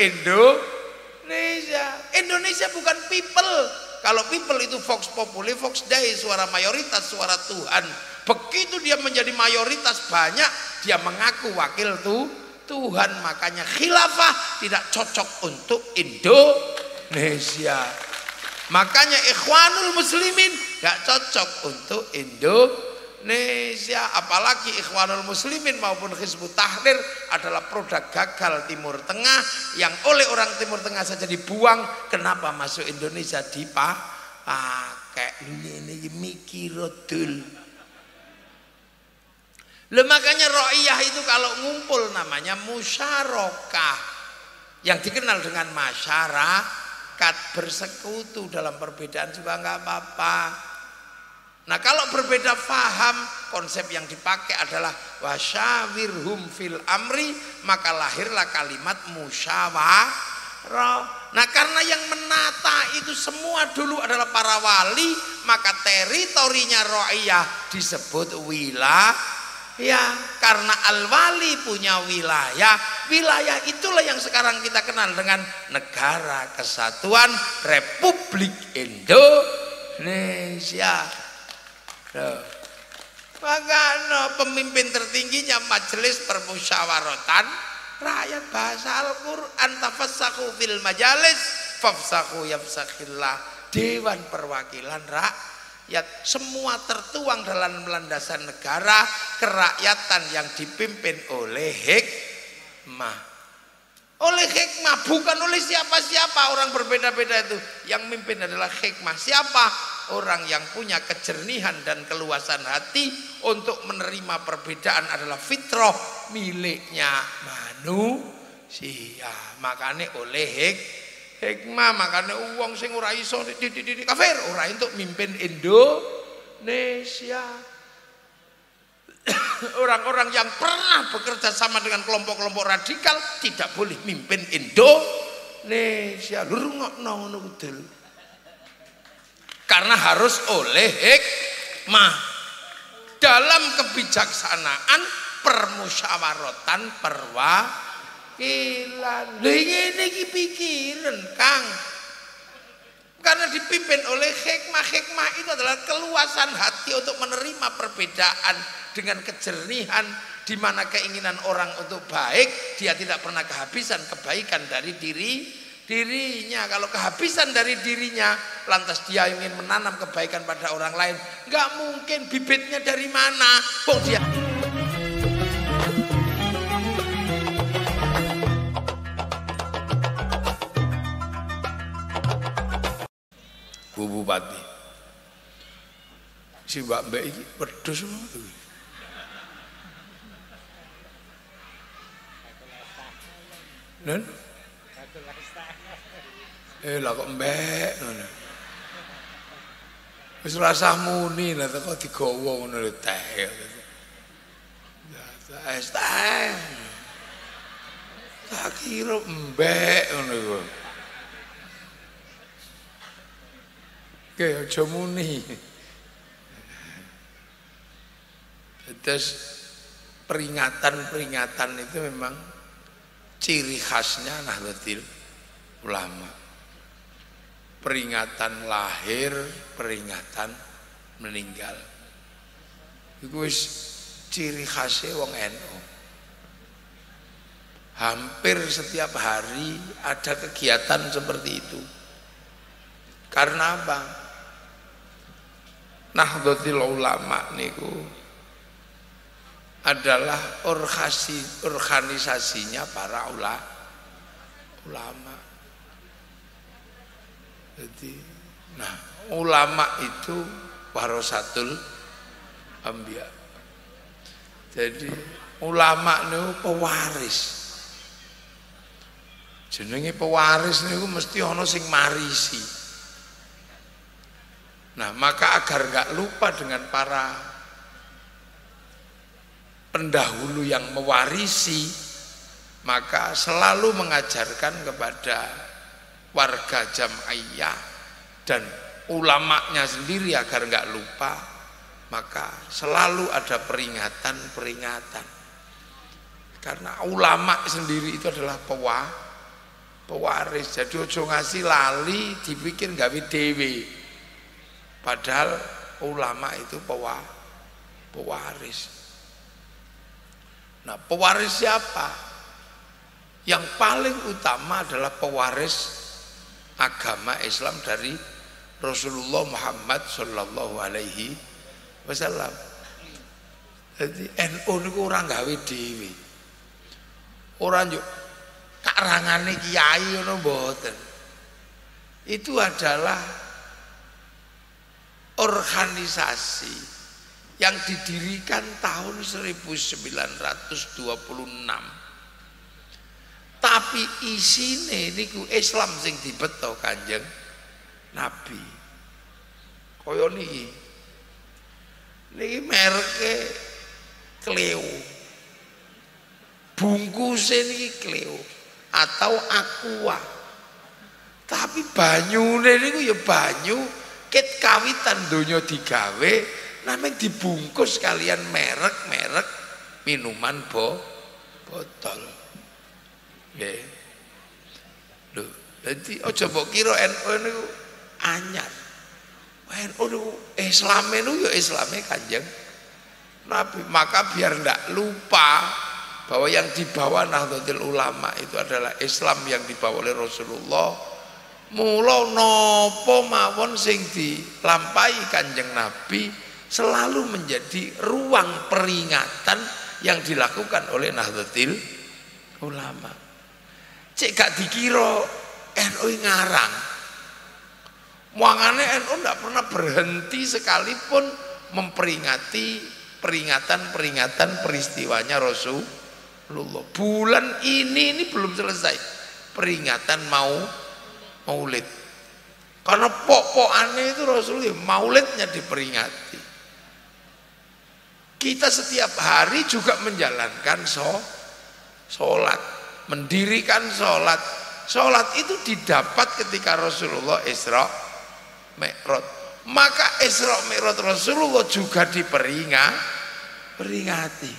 Indonesia. Indonesia bukan people. Kalau people itu vox populi, vox dei, suara mayoritas, suara Tuhan. Begitu dia menjadi mayoritas banyak, dia mengaku wakil Tuhan. Makanya khilafah tidak cocok untuk Indonesia. Makanya Ikhwanul Muslimin gak cocok untuk Indonesia. Apalagi Ikhwanul Muslimin maupun Hizbut Tahrir adalah produk gagal Timur Tengah yang oleh orang Timur Tengah saja dibuang. Kenapa masuk Indonesia dipakai? Ini mikirodul. Makanya Ra'iyah itu kalau ngumpul namanya musyarakah, yang dikenal dengan masyarakat, bersekutu dalam perbedaan juga nggak apa-apa. Nah kalau berbeda faham, konsep yang dipakai adalah wasyawirhum fil amri, maka lahirlah kalimat musyawarah. Nah karena yang menata itu semua dulu adalah para wali, maka teritorinya Ra'iyah disebut wilayah. Ya, karena al-wali punya wilayah. Wilayah itulah yang sekarang kita kenal dengan Negara Kesatuan Republik Indonesia. Maka pemimpin tertingginya Majelis Permusyawaratan Rakyat, bahasa Al-Quran, tafassahu fil majalis fafsahu yafsakhillah. Dewan Perwakilan Rakyat. Semua tertuang dalam landasan negara kerakyatan yang dipimpin oleh hikmah. Oleh hikmah, bukan oleh siapa-siapa. Orang berbeda-beda itu, yang mimpin adalah hikmah. Siapa? Orang yang punya kejernihan dan keluasan hati untuk menerima perbedaan adalah fitrah miliknya manusia. Makanya oleh hikmah, makanya uang sing ora iso dididik kafir, ora untuk mimpin Indonesia. Orang-orang yang pernah bekerja sama dengan kelompok-kelompok radikal tidak boleh mimpin Indonesia. Rungokno ngono kudul. Karena harus oleh hikmah. Dalam kebijaksanaan permusyawaratan perwakilan. Lha ngene iki pikiran, Kang. Karena dipimpin oleh hikmah. Hikmah itu adalah keluasan hati untuk menerima perbedaan dengan kejernihan, di mana keinginan orang untuk baik, dia tidak pernah kehabisan kebaikan dari dirinya. Kalau kehabisan dari dirinya, lantas dia ingin menanam kebaikan pada orang lain, nggak mungkin. Bibitnya dari mana? Kok dia Bu Bupati, si mbak ini pedus semua tuh. Nen? Lah kok mbek ngono. Wis rasah muni lah kok digawa ngono lho teh. Teh. Tak kira mbek ngono kok. Oke, aja muni. Terus peringatan itu memang ciri khasnya Nahdlatul Ulama. Peringatan lahir, peringatan meninggal. Iku wis ciri khasnya wong NU. Hampir setiap hari ada kegiatan seperti itu. Karena apa? Nahdlatul Ulama niku adalah organisasinya para ulama. Jadi, nah, ulama itu warasatul anbiya. Jadi ulama niku pewaris. Jenenge pewaris niku mesti ana sing marisi. Nah, maka agar gak lupa dengan para pendahulu yang mewarisi, maka selalu mengajarkan kepada warga Jam'iyah dan ulamanya sendiri agar gak lupa, maka selalu ada peringatan. Karena ulama sendiri itu adalah pewaris. Jadi ojo ngasih lali dipikir gawe dhewe. Padahal ulama itu pewaris. Nah, pewaris siapa? Yang paling utama adalah pewaris agama Islam dari Rasulullah Muhammad sallallahu alaihi wasallam. Jadi NU niku ora gawe dhewe. Ora yo karangane kiai ngono mboten. Itu adalah organisasi yang didirikan tahun 1926. Tapi isine niku Islam sing dibeto Kanjeng Nabi. Kaya niki. Niki mereke Cleo. Bungkusnya niki Cleo atau Aqua. Tapi banyune niku ya banyu ket kawitan donya digawe namanya dibungkus kalian merek-merek minuman botol. Nggih. Lho, dadi aja mbok kira NU niku anyar. NU niku Islame niku ya Islame Kanjeng Nabi. Maka biar ndak lupa bahwa yang dibawa Nahdlatul Ulama itu adalah Islam yang dibawa oleh Rasulullah. Mula napa mawon sing dilampahi Kanjeng Nabi selalu menjadi ruang peringatan yang dilakukan oleh Nahdlatul Ulama. Cek gak dikira NU ngarang. Muangane NU ndak pernah berhenti sekalipun memperingati peringatan-peringatan peristiwanya Rasulullah. Bulan ini belum selesai peringatan Maulid. Karena pokokane itu Rasulullah Maulidnya diperingati. Kita setiap hari juga menjalankan sholat, mendirikan sholat. Sholat itu didapat ketika Rasulullah Isra Mi'raj. Maka Isra Mi'raj Rasulullah juga diperingati.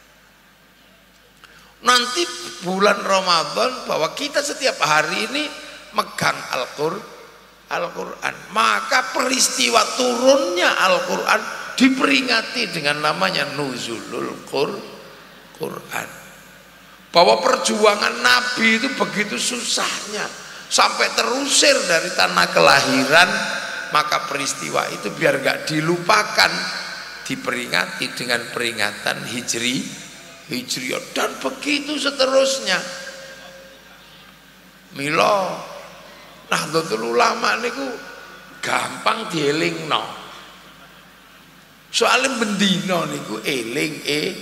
Nanti bulan Ramadan bahwa kita setiap hari ini megang Al-Quran. Maka peristiwa turunnya Al-Quran diperingati dengan namanya Nuzulul Quran. Bahwa perjuangan Nabi itu begitu susahnya sampai terusir dari tanah kelahiran, maka peristiwa itu biar gak dilupakan diperingati dengan peringatan Hijriyah dan begitu seterusnya. Mila Nahdlatul Ulama niku gampang dielingno. Soale bendina niku eling.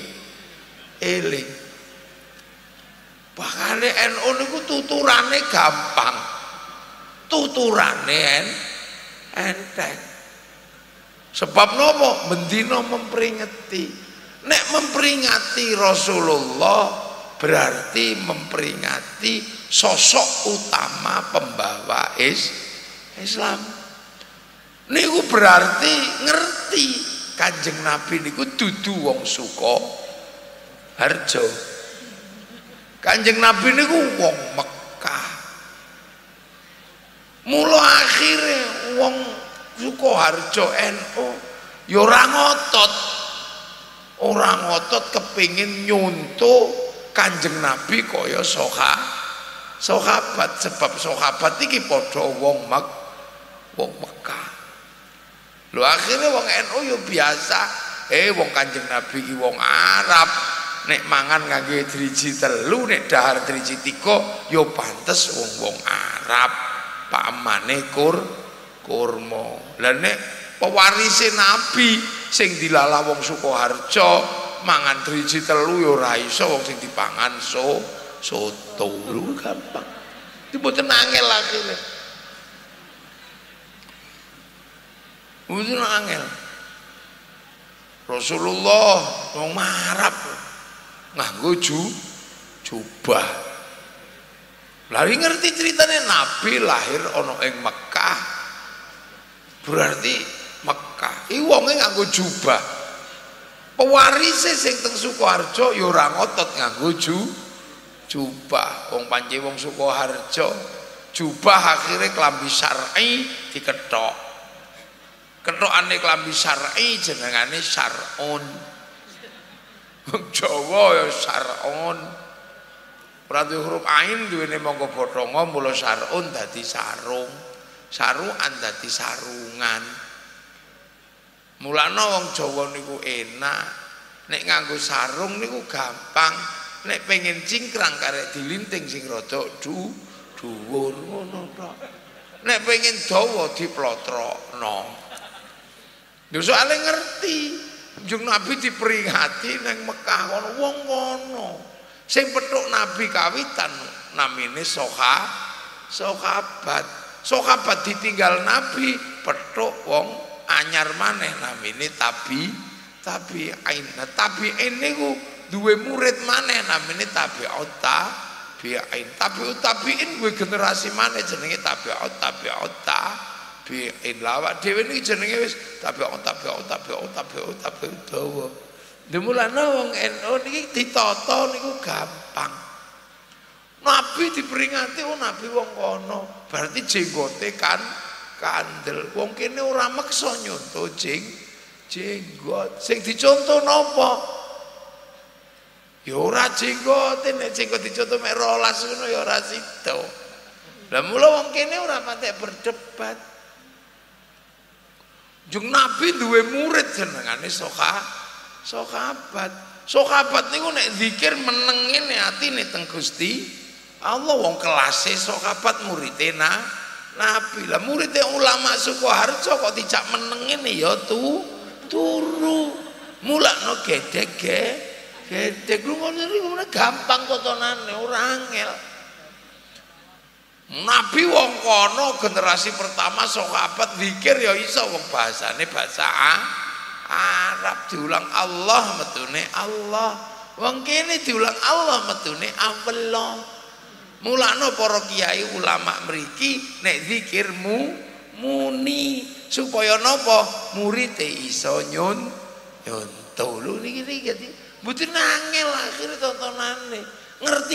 Bahkan NU niku tuturane gampang. Tuturane enteng. Sebab nopo? Bendina memperingati. Nek memperingati Rasulullah berarti memperingati sosok utama pembawa Islam. Niku berarti ngerti Kanjeng Nabi niku dudu wong Sukoharjo. Kanjeng Nabi niku wong Mekah. Mula akhire wong Sukoharjo NU ya ora ngotot kepingin nyuntuk Kanjeng Nabi kaya sahabat, sebab sahabat iki padha wong Mekah. Lho akhirnya wong NU yo biasa, wong Kanjeng Nabi iki wong Arab, nek mangan ngangge driji telu, nek dahar driji tiga yo pantes wong Arab, pamane kurma. Lah nek pewarise Nabi sing dilalah wong Sukoharjo mangan driji telu yo ora iso wong sing dipangan soto lu gampang. Itu mboten angel akhire. Mboten angel. Rasulullah wong marap nganggo jubah. Lari ngerti ceritanya Nabi lahir ana ing Mekah. Berarti Mekah. Iki wonge nganggo jubah. Pewarise sing teng Sukoharjo ya ora ngotot nganggo jubah. Wong panci wong Sukoharjo jubah akhirnya klambi syar'i diketok. Ketokane klambi syar'i jenengane syar'un. Wong Jawa ya syar'un. Ora duwe huruf ain duwene mangga bathanga mula syar'un dadi sarung. Saruan dadi sarungan. Mulane wong Jawa niku enak. Nek nganggo sarung niku gampang. Nek pengen cingkrang karek dilinting sing rada dhuwur ngono tok. Nek pengen dawa diplotrokno. Lho soalé ngerti. Njung Nabi diperingati nang Mekah kono wong kono. Sing pethuk Nabi kawitan namine sahabat. Sahabat ditinggal Nabi pethuk wong anyar maneh namine tabi'in. Tabi'in niku duwe murid maneh namine tabi'in. Tabi'in kuwi generasi maneh jenenge tabi'in. Lawak dhewe niki jenenge wis tabi'un dawa. Demulane wong NU niki ditata niku gampang. Nabi diperingati Nabi wong kono. Berarti jenggote kan kandel. Wong kene ora meksa nyonto jenggot. Sing dicontoh napa? Ya ora jenggote, nek jenggot dicontoh mek 12 ngono ya ora sida. Lah mula wong kene ora patek berdebat. Jung Nabi duwe murid jenengane sahabat. Sahabat niku nek zikir menengin atine teng Gusti Allah. Wong kelase sahabat muridé Nabi. Lah muridé ulama Sukoharjo kok dijak menengin ya turu. Mulakno gedeg lu ngono gampang totonane ora angel. Nabi wong kono generasi pertama sahabat zikir ya iso wong bahasane bahasa Arab diulang Allah metune Allah. Wong kene diulang Allah metune Allah. Mulane para kiai ulama mriki nek zikir muni supaya napa murite iso nyonto. Lho niki mboten angel akhire tontonane. Ngerti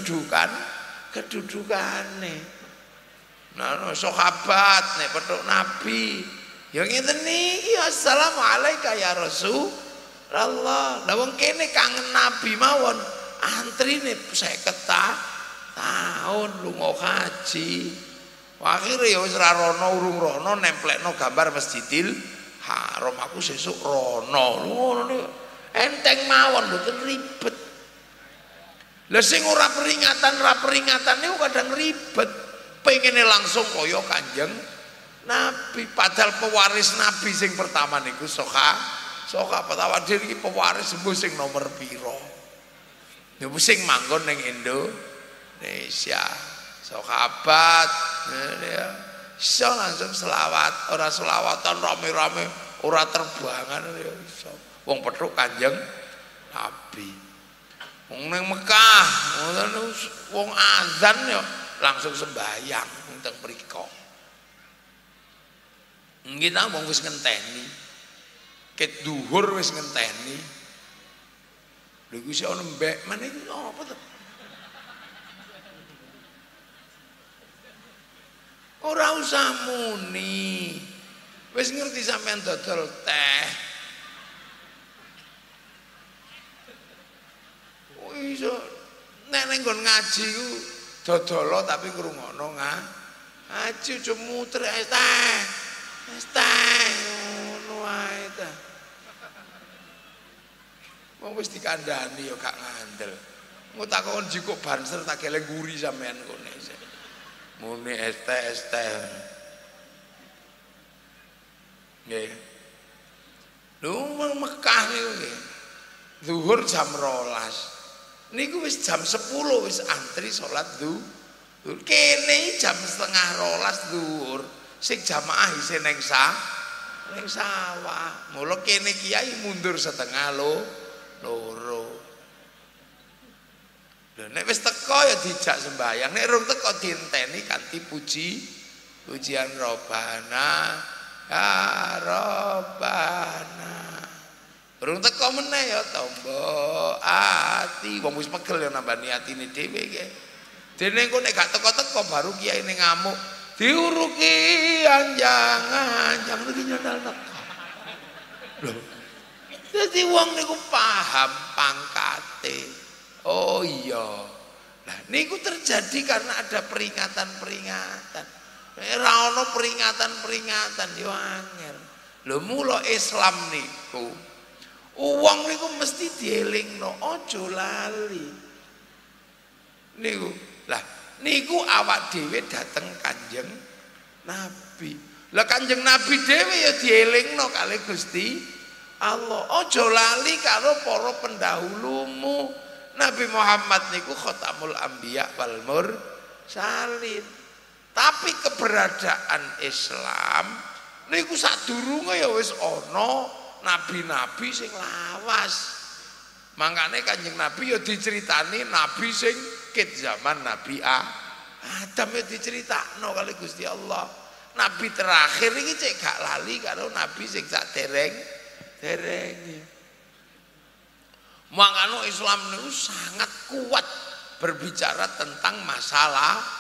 kedudukane. Nah, sahabat nek petuk Nabi ya ngeten niki assalamualaikum ya Rasulullah. Lah wong kene kangen Nabi mawon antrine 50 tahun lunga haji. Akhire ya wis ra rono urung rono nemplekno gambar Masjidil Haram. Aku sesuk rono. Ngono niku enteng mawon mboten ribet. Lah sing ora peringatan niku kadang ribet. Pengene langsung kaya Kanjeng Nabi. Padahal pewaris Nabi sing pertama niku sahabat awak dhewe iki pewaris mbuh sing nomor pira. Ya sing manggon ning Indonesia. Sahabat ya iso langsung selawat, ora selawatan rame-rame, ora terbangan ya iso. Wong petruk Kanjeng Nabi. Wong ning Mekah, wong azan ya langsung sembahyang teng mriko. Kita wong wis ngenteni. Ket duhur wis ngenteni. Lha iku sik ana mbek meneh iki apa to? Ora usah muni. Wis ngerti sampean dodol teh. Iso nek ning nggon ngaji ku dodolo tapi ngrungokno ngaji aja muter teh. Wis teh ngono ae ta. Wong wis dikandhani ya gak ngandel. Engko takon jikuk banser tak geleng nguri sampean kene. Muni es teh. Nggih. Lho Mekah niku nggih. Zuhur jam 12. Niku wis jam 10 wis antri salat zuhur. Kene jam setengah 12 zuhur. Sing jamaah isih ning sawah. Mula kene kiai mundur setengah loro. Nek wis teko ya dijak sembahyang, nek rung teko dienteni kanthi pujian Robbana ya Robbana Urung teko meneh ya tombo ati wong wis pegel ya nambani atine dhewe iki. Dene engko nek gak teko-teko baru kiyaine ngamuk, diuruki anjang-anjang iki nyandal teko. Lho. Dadi wong niku paham pangkate. Oh iya. Nah niku terjadi karena ada peringatan-peringatan. Ora ana peringatan-peringatan yo angel. Lho mula Islam niku wong niku mesti dielingno aja lali. Niku. Lah niku awak dhewe dateng Kanjeng Nabi. Lah Kanjeng Nabi dhewe ya dielingno kali Gusti Allah. Aja lali karo para pendahulumu. Nabi Muhammad niku khatamul anbiya wal mursalin. Tapi keberadaan Islam niku sadurunge ya wis ana nabi-nabi sing lawas. Mangkane Kanjeng Nabi ya diceritani nabi sing kit zaman Nabi Adam ya diceritakno kali Gusti Allah. Nabi terakhir iki cek gak lali karo nabi sing sadereng-derenge. Mangkane Islam niku sangat kuat berbicara tentang masa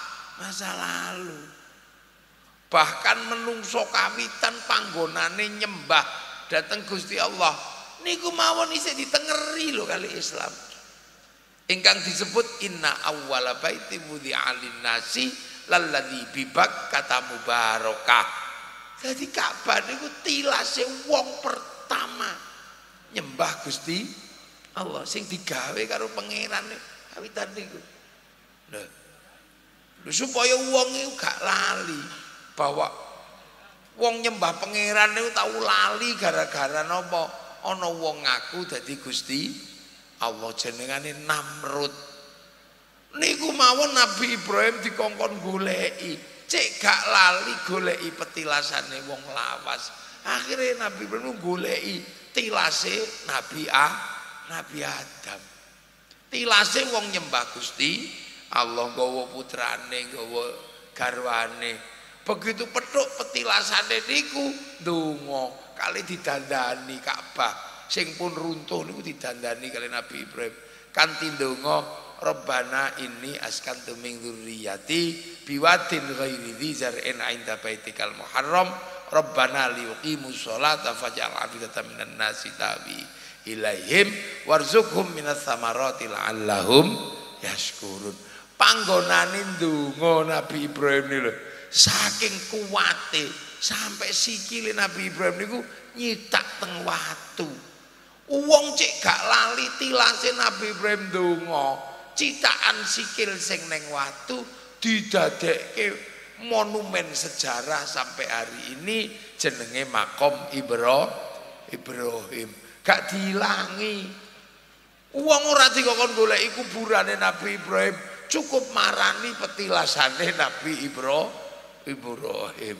lalu. Bahkan menungso kawitan panggonane nyembah dateng Gusti Allah niku mawon isih ditengeri lho kali Islam. Ingkang disebut inna awwala baiti wudi'a lin-nasi lalladzi bi Bakkah mubarakah. Jadi Ka'bah niku tilase wong pertama nyembah Gusti Allah sing digawe karo pangerane kawitan niku. Lho supaya wong iku gak lali bahwa wong nyembah pangeran niku tau lali gara-gara napa? Ana wong ngaku dadi Gusti Allah jenengane Namrud. Niku mawon Nabi Ibrahim dikongkon goleki, cek gak lali goleki petilasane wong lawas. Akhirnya Nabi Ibrahim goleki tilase Nabi Adam. Tilase wong nyembah Gusti Allah nggawa putrane, nggawa garwane. Begitu petuk petilasane niku ndonga kali didandani Ka'bah sing pun runtuh niku didandani kali Nabi Ibrahim kanthi ndonga Rabbana inni askantu min dzurriyyati biwadin ghairi dzi zar'in 'inda baitikal muharram Rabbana liyuqimus sholata faj'al 'afidatan minan nasi tawi ilaihim warzuqhum minas samarati la'allahum yashkurun. Panggonane ndonga Nabi Ibrahim niku saking kuwate sampai sikile Nabi Ibrahim niku nyitak teng watu. Wong cek gak lali tilase Nabi Ibrahim ndonga, citakan sikil sing neng watu didadekke monumen sejarah sampai hari ini jenenge makom Ibrahim. Gak diilangi. Wong ora dikon goleki kuburane Nabi Ibrahim, cukup marani petilasane Nabi Ibrahim.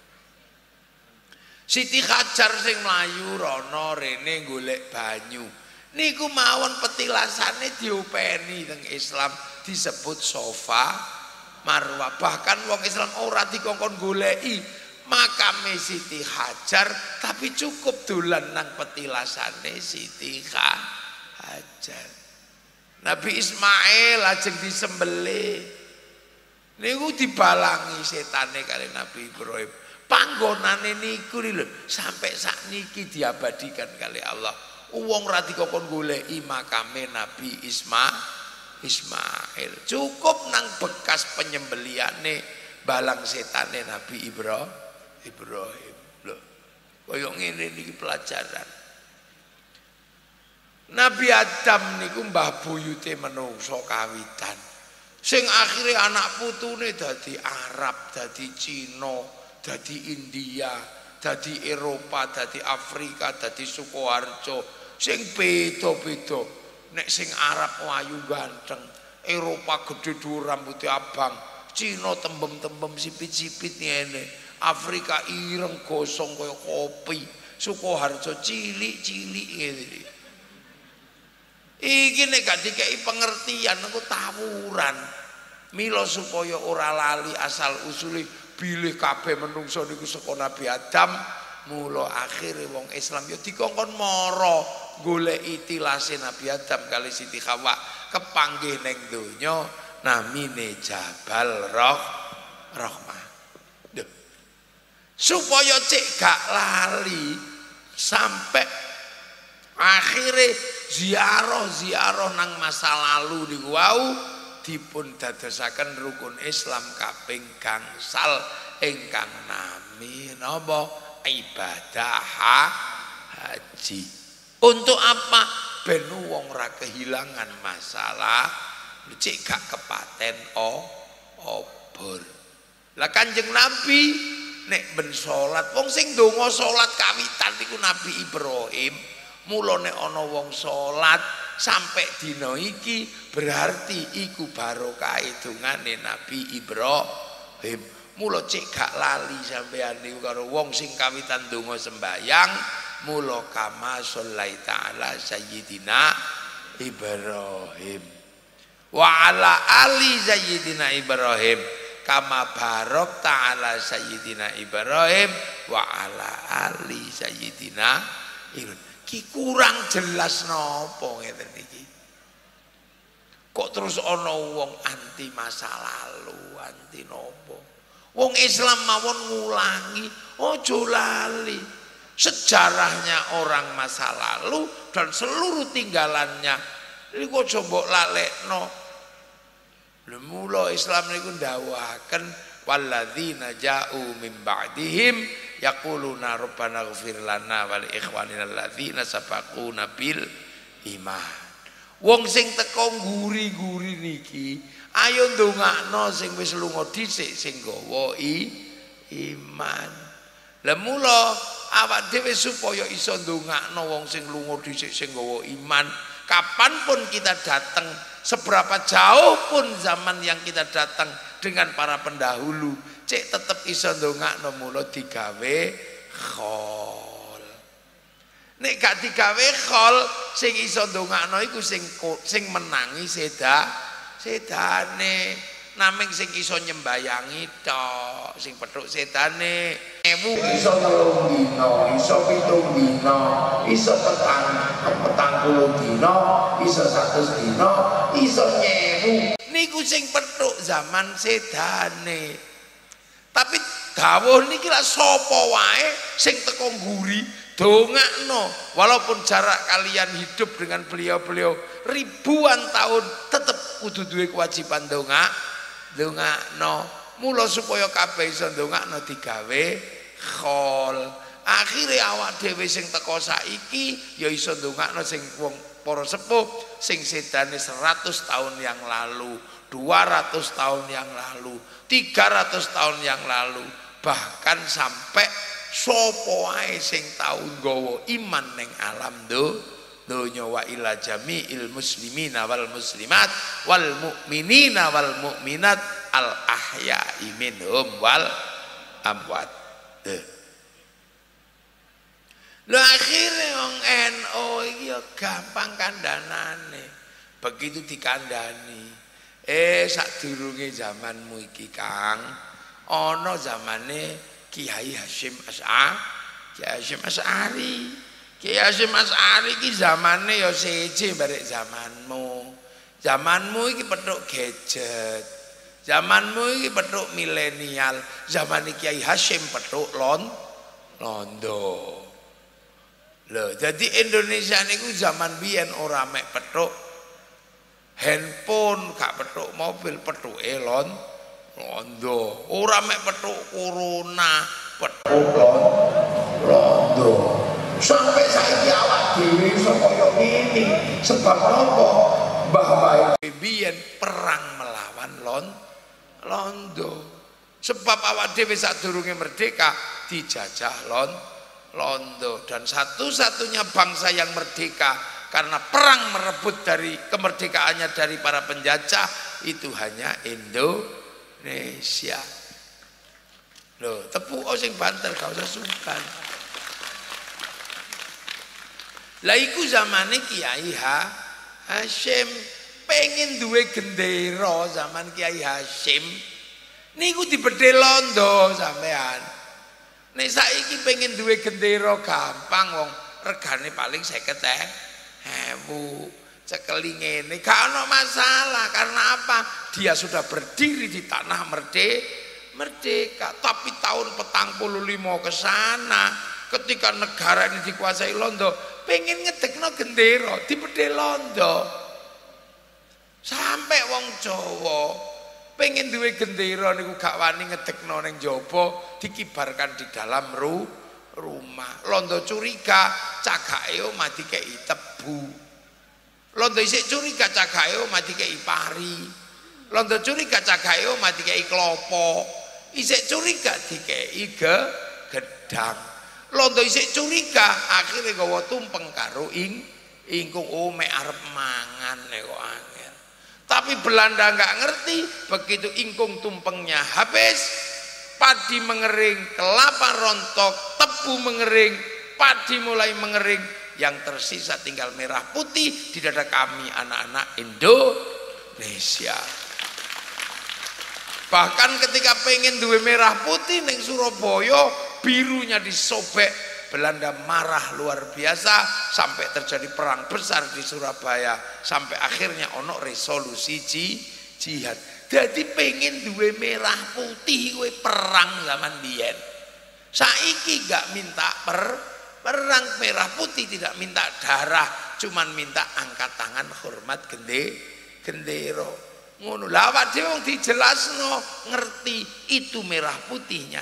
Siti Hajar sing mlayu rono rene golek banyu. Niku mawon petilasane diopeni teng Islam disebut Safa Marwah. Bahkan wong Islam ora dikongkon goleki makame Siti Hajar, tapi cukup dolan nang petilasane Siti Hajar. Nabi Ismail lajeng disembelih. Niku dibalangi setane kali Nabi Ibrahim. Panggonane niku lho sampai sakniki diabadikan kali Allah. Wong ra dikokon goleki makame Nabi Ismail. Cukup nang bekas penyembeliane balang setane Nabi Ibrahim. Lho. Kaya ngene niki pelajaran. Nabi Adam niku mbah buyute menungso kawitan. Sing akhire anak putune dadi Arab, dadi Cina, dadi India, dadi Eropa, dadi Afrika, dadi Sukoharjo. Sing beda-beda. Nek sing Arab ayu ganteng, Eropa gede dhuwur rambute abang, Cina tembem-tembem sipit-sipit ngene, Afrika ireng gosong kaya kopi, Sukoharjo cilik-cilik ngene. Iki nek gak dikei pengertian niku tawuran. Mila supaya ora lali asal usule bilih kabeh menungso niku saka Nabi Adam, mula akhire wong Islam ya dikongkon mara goleki tilase Nabi Adam kali Siti Hawa kepanggih ning donya namine Jabal Rahmah. Supaya cek gak lali sampai akhirnya ziarah nang masa lalu niku wau dipun dadosaken rukun Islam kaping gangsal ingkang nami napa ibadah haji. Untuk apa? Ben wong ora kehilangan masalah cek gak kepaten obor. Lah Kanjeng Nabi nek ben salat wong sing ndonga salat kawitan niku Nabi Ibrahim. Mula nek ana wong salat sampai dina iki berarti iku barokah dongane Nabi Ibrahim. Mula cek gak lali sampean niku karo wong sing kawitan ndonga sembayang mula kama shallaita ala sayyidina Ibrahim wa ala ali sayyidina Ibrahim kama barok ta'ala sayyidina Ibrahim wa ala ali sayyidina Ibrahim. Ki kurang jelas napa ngeten iki. Kok terus ana wong anti masa lalu, anti napa? Wong Islam mawon ngulangi, aja lali sejarahnya orang masa lalu dan seluruh tinggalannya. Niku aja mbok lalekno. Mula Islam niku ndawaken walladzina ja'u min ba'dihim yaquluna rabbana ighfir lana wa li ikhwanina alladzina sabaquna bil iman. Wong sing teko nguri-nguri niki ayo ndongakno sing wis lunga dhisik sing gawa iman. Lah mula awak dhewe supaya iso ndongakno wong sing lunga dhisik sing gawa iman. Kapanpun kita datang, seberapa jauh pun zaman yang kita datang dengan para pendahulu, cek tetep iso ndongakno mula digawe khol. Nek gak digawe khol, sing iso ndongakno iku sing menangi sedane. Naming sing iso nyembayangi tok, sing petuk sedane. Iso 3 dina, iso 7 dina, iso petang puluh dina, iso 100 dina, iso 1000. Niku sing petuk zaman sedane. Tapi dawuh niki lak sapa wae sing teko nguri dongakno, walaupun jarak kalian hidup dengan beliau-beliau ribuan tahun tetep kudu duwe kewajiban dongakno. Mula supaya kabeh iso ndongakno digawe khol. Akhire awak dhewe sing teko saiki ya iso ndongakno sing wong para sepuh sing sedane 100 tahun yang lalu, 200 tahun yang lalu, 300 tahun yang lalu, bahkan sampai sapa wae sing tau nggawa iman ning alam donya wa ila jami'il muslimina wal muslimat wal mu'minina wal mu'minat al ahya'i minhum wal amwat. Lho akhire wong NU iki ya gampang kandhanane. Begitu dikandhani. Sadurunge zamanmu iki Kang, ana zamane Kiai Hasyim Asy'ari. Kiai Hasyim Asy'ari iki zamane ya seje barek zamanmu. Zamanmu iki petuk gadget. Zamanmu iki petuk milenial. Zaman Kiai Hasyim petuk londo. Loh, jadi Indonesia niku zaman biyen ora mek petuk handphone, gak petuk mobil, petuke londo. Ora mek petuk corona, petuk londo. Sampai saiki awak dhewe iso kaya ngene. Sebab napa? Mbah biyen perang melawan londo. Sebab awak dhewe sadurunge merdeka dijajah londo, dan satu-satunya bangsa yang merdeka karena perang merebut dari kemerdekaannya dari para penjajah itu hanya Indonesia. Loh, tepuk sing banter gak usah sungkan. Lah iku zamane Kiai Hasyim pengen duwe gendera. Zaman Kiai Hasyim niku dibedhe londo sampean. Nek saiki pengen duwe gendera gampang wong regane paling 50.000. cekeli ngene gak ono masalah. Karena apa? Dia sudah berdiri di tanah merdeka. Tapi tahun 45 ke sana ketika negara ini dikuasai Londo, pengen ngedekno gendera dipedhe Londo. Sampai wong Jawa pengen duwe gendera niku gak wani ngedekno ning jaba, dikibarkan di dalam rumah. Londo curiga cagake omah dikei tebu. Londo isih curiga cagake omah dikei pari. Londo curiga cagake omah dikei klopo. Isih curiga dikei gedang. Londo isih curiga akhirnya gawa tumpeng karo ingkung mek arep mangan kok angel. Tapi Belanda nggak ngerti, begitu ingkung tumpengnya habis, padi mengering, kelapa rontok, tebu mengering, padi mulai mengering, yang tersisa tinggal merah putih di dada kami anak-anak Indonesia. Bahkan ketika pengen duwe merah putih ning Surabaya, birunya disobek. Belanda marah luar biasa sampai terjadi perang besar di Surabaya, sampai akhirnya ono resolusi jihad. Jadi pengen duwe merah putih kowe perang zaman biyen. Saiki gak minta perang, merah putih tidak minta darah, cuman minta angkat tangan hormat gendera. Ngono lah awak dhewe wong dijelasno ngerti itu merah putihnya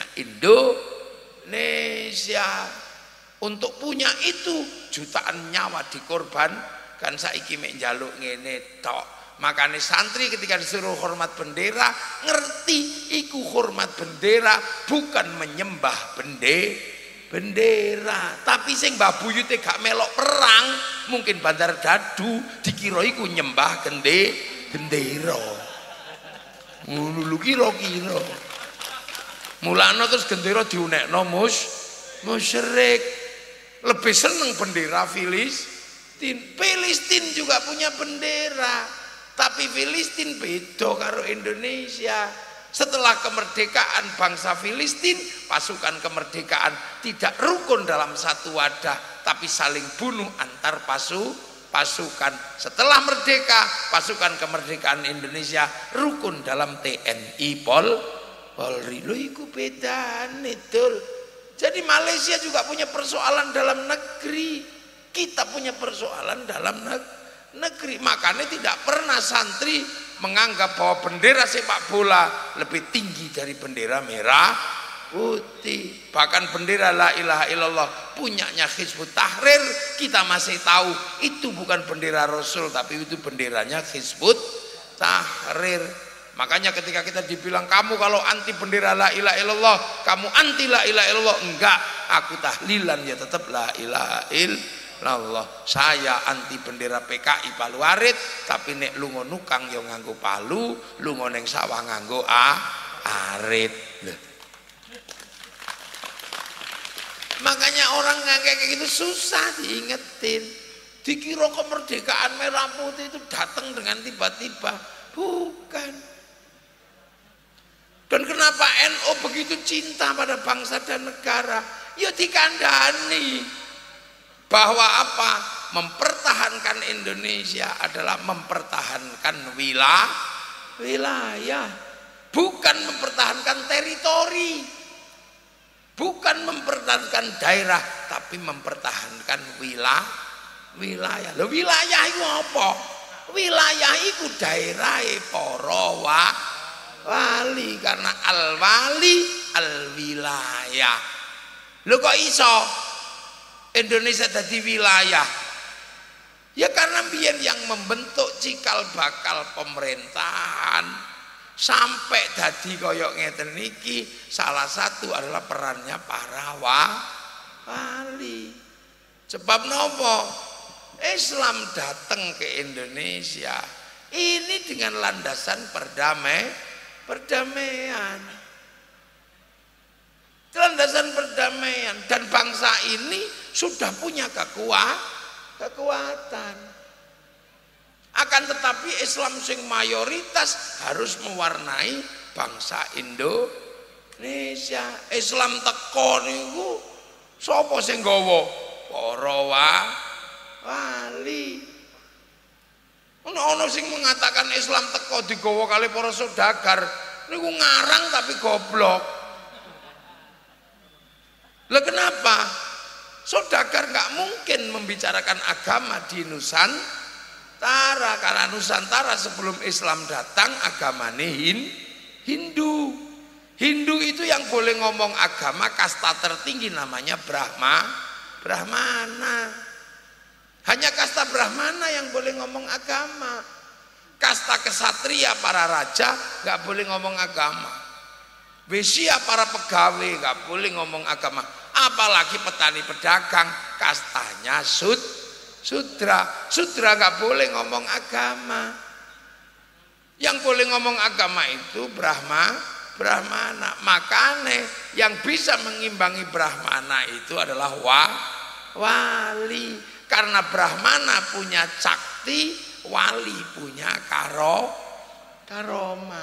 Indonesia. Untuk punya itu jutaan nyawa dikorbankan. Saiki mek njaluk ngene tok. Makanya santri ketika disuruh hormat bendera ngerti iku hormat bendera bukan menyembah bendera. Tapi sing Mbah Buyute gak melok perang, mungkin Bandar Dadu dikira iku nyembah gendera. Ngono lho kira-kira. Mulane terus gendera diunekno musyrik. Lebih seneng bendera Filistin juga punya bendera, tapi Filistin beda karo Indonesia. Setelah kemerdekaan bangsa Filistin, pasukan kemerdekaan tidak rukun dalam satu wadah, tapi saling bunuh antar pasukan. Setelah merdeka, pasukan kemerdekaan Indonesia rukun dalam TNI Polri. Lho iku bedane, Dul. Jadi Malaysia juga punya persoalan dalam negeri, kita punya persoalan dalam negeri. Makanya tidak pernah santri menganggap bahwa bendera sepak bola lebih tinggi dari bendera merah putih. Bahkan bendera la ilaha illallah punyanya Hizbut Tahrir, kita masih tahu itu bukan bendera Rasul, tapi itu benderanya Hizbut Tahrir. Makanya ketika kita dibilang kamu kalau anti bendera la ilaha illallah, kamu anti la ilaha illallah. Enggak, aku tahlilan ya tetap la ilaha illallah. Saya anti bendera PKI Palu Arit, tapi nek lunga nukang yo nganggo palu, lunga ning sawah nganggo arit. Makanya orang kayak gitu susah diingetin. Dikira kemerdekaan merah putih itu datang dengan tiba-tiba, bukan. Dan kenapa NU begitu cinta pada bangsa dan negara? Ya dikandani bahwa apa? Mempertahankan Indonesia adalah mempertahankan wilayah, bukan mempertahankan teritori, bukan mempertahankan daerah, tapi mempertahankan wilayah. Loh, wilayah itu apa? Wilayah itu daerah para wali, karena al-wali al-wilayah. Lho kok iso Indonesia jadi wilayah? Ya karena biar yang membentuk cikal bakal pemerintahan sampai dadi koyok ngeten niki, salah satu adalah perannya para wali. Sebab nopo? Islam datang ke Indonesia ini dengan landasan perdamaian, landasan perdamaian, dan bangsa ini sudah punya kekuatan. Akan tetapi Islam sing mayoritas harus mewarnai bangsa Indonesia. Islam teko niku sapa sing nggawa? Para wali. Ono sing mengatakan Islam teko digawa kali para saudagar niku ngarang tapi goblok. Lah kenapa? Saudagar nggak mungkin membicarakan agama di Nusantara, karena Nusantara sebelum Islam datang agamanya Hindu. Hindu itu yang boleh ngomong agama kasta tertinggi namanya Brahmana. Hanya kasta Brahmana yang boleh ngomong agama. Kasta kesatria para raja nggak boleh ngomong agama. Wesya para pegawai nggak boleh ngomong agama. Apalagi petani pedagang, kastanya sudra nggak boleh ngomong agama. Yang boleh ngomong agama itu Brahmana. Makanya yang bisa mengimbangi Brahmana itu adalah wali. Karena Brahmana punya cakti, wali punya karoma.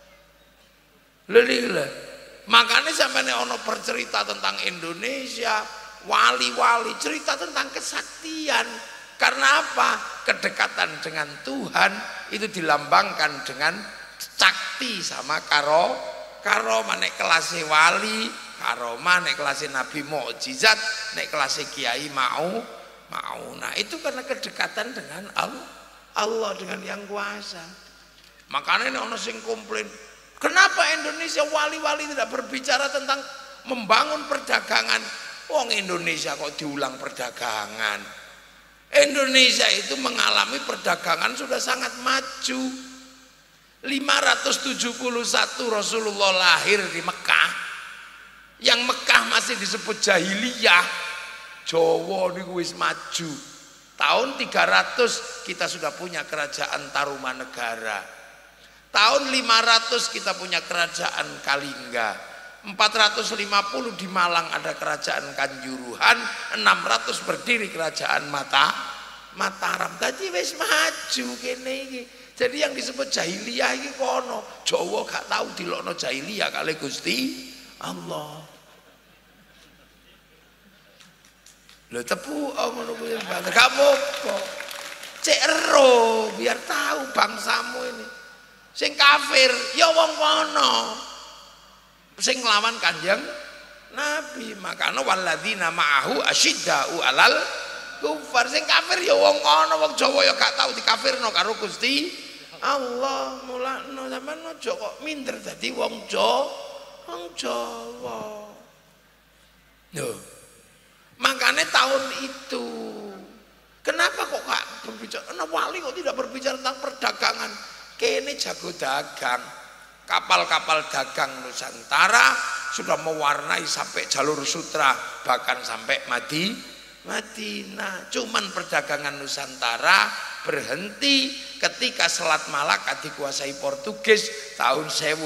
Lele. Makanya sampai ono bercerita tentang Indonesia, wali-wali cerita tentang kesaktian. Karena apa? Kedekatan dengan Tuhan itu dilambangkan dengan cakti sama karoma. Nek kelas wali, karoma, nek kelas nabi mukjizat, nek kelas kiai mau. Nah, itu karena kedekatan dengan Allah dengan yang kuasa. Makanya ono sing komplain, kenapa Indonesia wali-wali tidak berbicara tentang membangun perdagangan? Wong Indonesia kok diulang perdagangan. Indonesia itu mengalami perdagangan sudah sangat maju. 571 Rasulullah lahir di Mekah. Yang Mekah masih disebut jahiliyah. Jawa niku wis maju. Tahun 300 kita sudah punya kerajaan Tarumanegara. Tahun 500 kita punya kerajaan Kalingga. 450 di Malang ada kerajaan Kanjuruhan. 600 berdiri kerajaan Mataram. Tadi wis maju kene iki. Jadi yang disebut jahiliyah iki kono. Jawa gak tahu dilokno jahiliyah kali Gusti Allah. Lho tepu ngono kuwi gak apa-apa. Cek ero biar tahu bangsamu ini. Sing kafir ya wong kono. Sing nglawan Kanjeng Nabi. Makanya walladzina ma'ahu asyidda'u 'alal kufar. Sing kafir ya wong kono, wong Jawa ya gak tau dikafirno karo Gusti Allah. Mulakno sampean aja kok minder dadi wong Jawa. Lho. Makanya tahun itu kenapa kok gak berbicara? Nah, wali kok tidak berbicara tentang perdagangan? Kene jago dagang. Kapal-kapal dagang Nusantara sudah mewarnai sampai jalur sutra, bahkan sampai Madinah. Cuman perdagangan Nusantara berhenti ketika Selat Malaka dikuasai Portugis tahun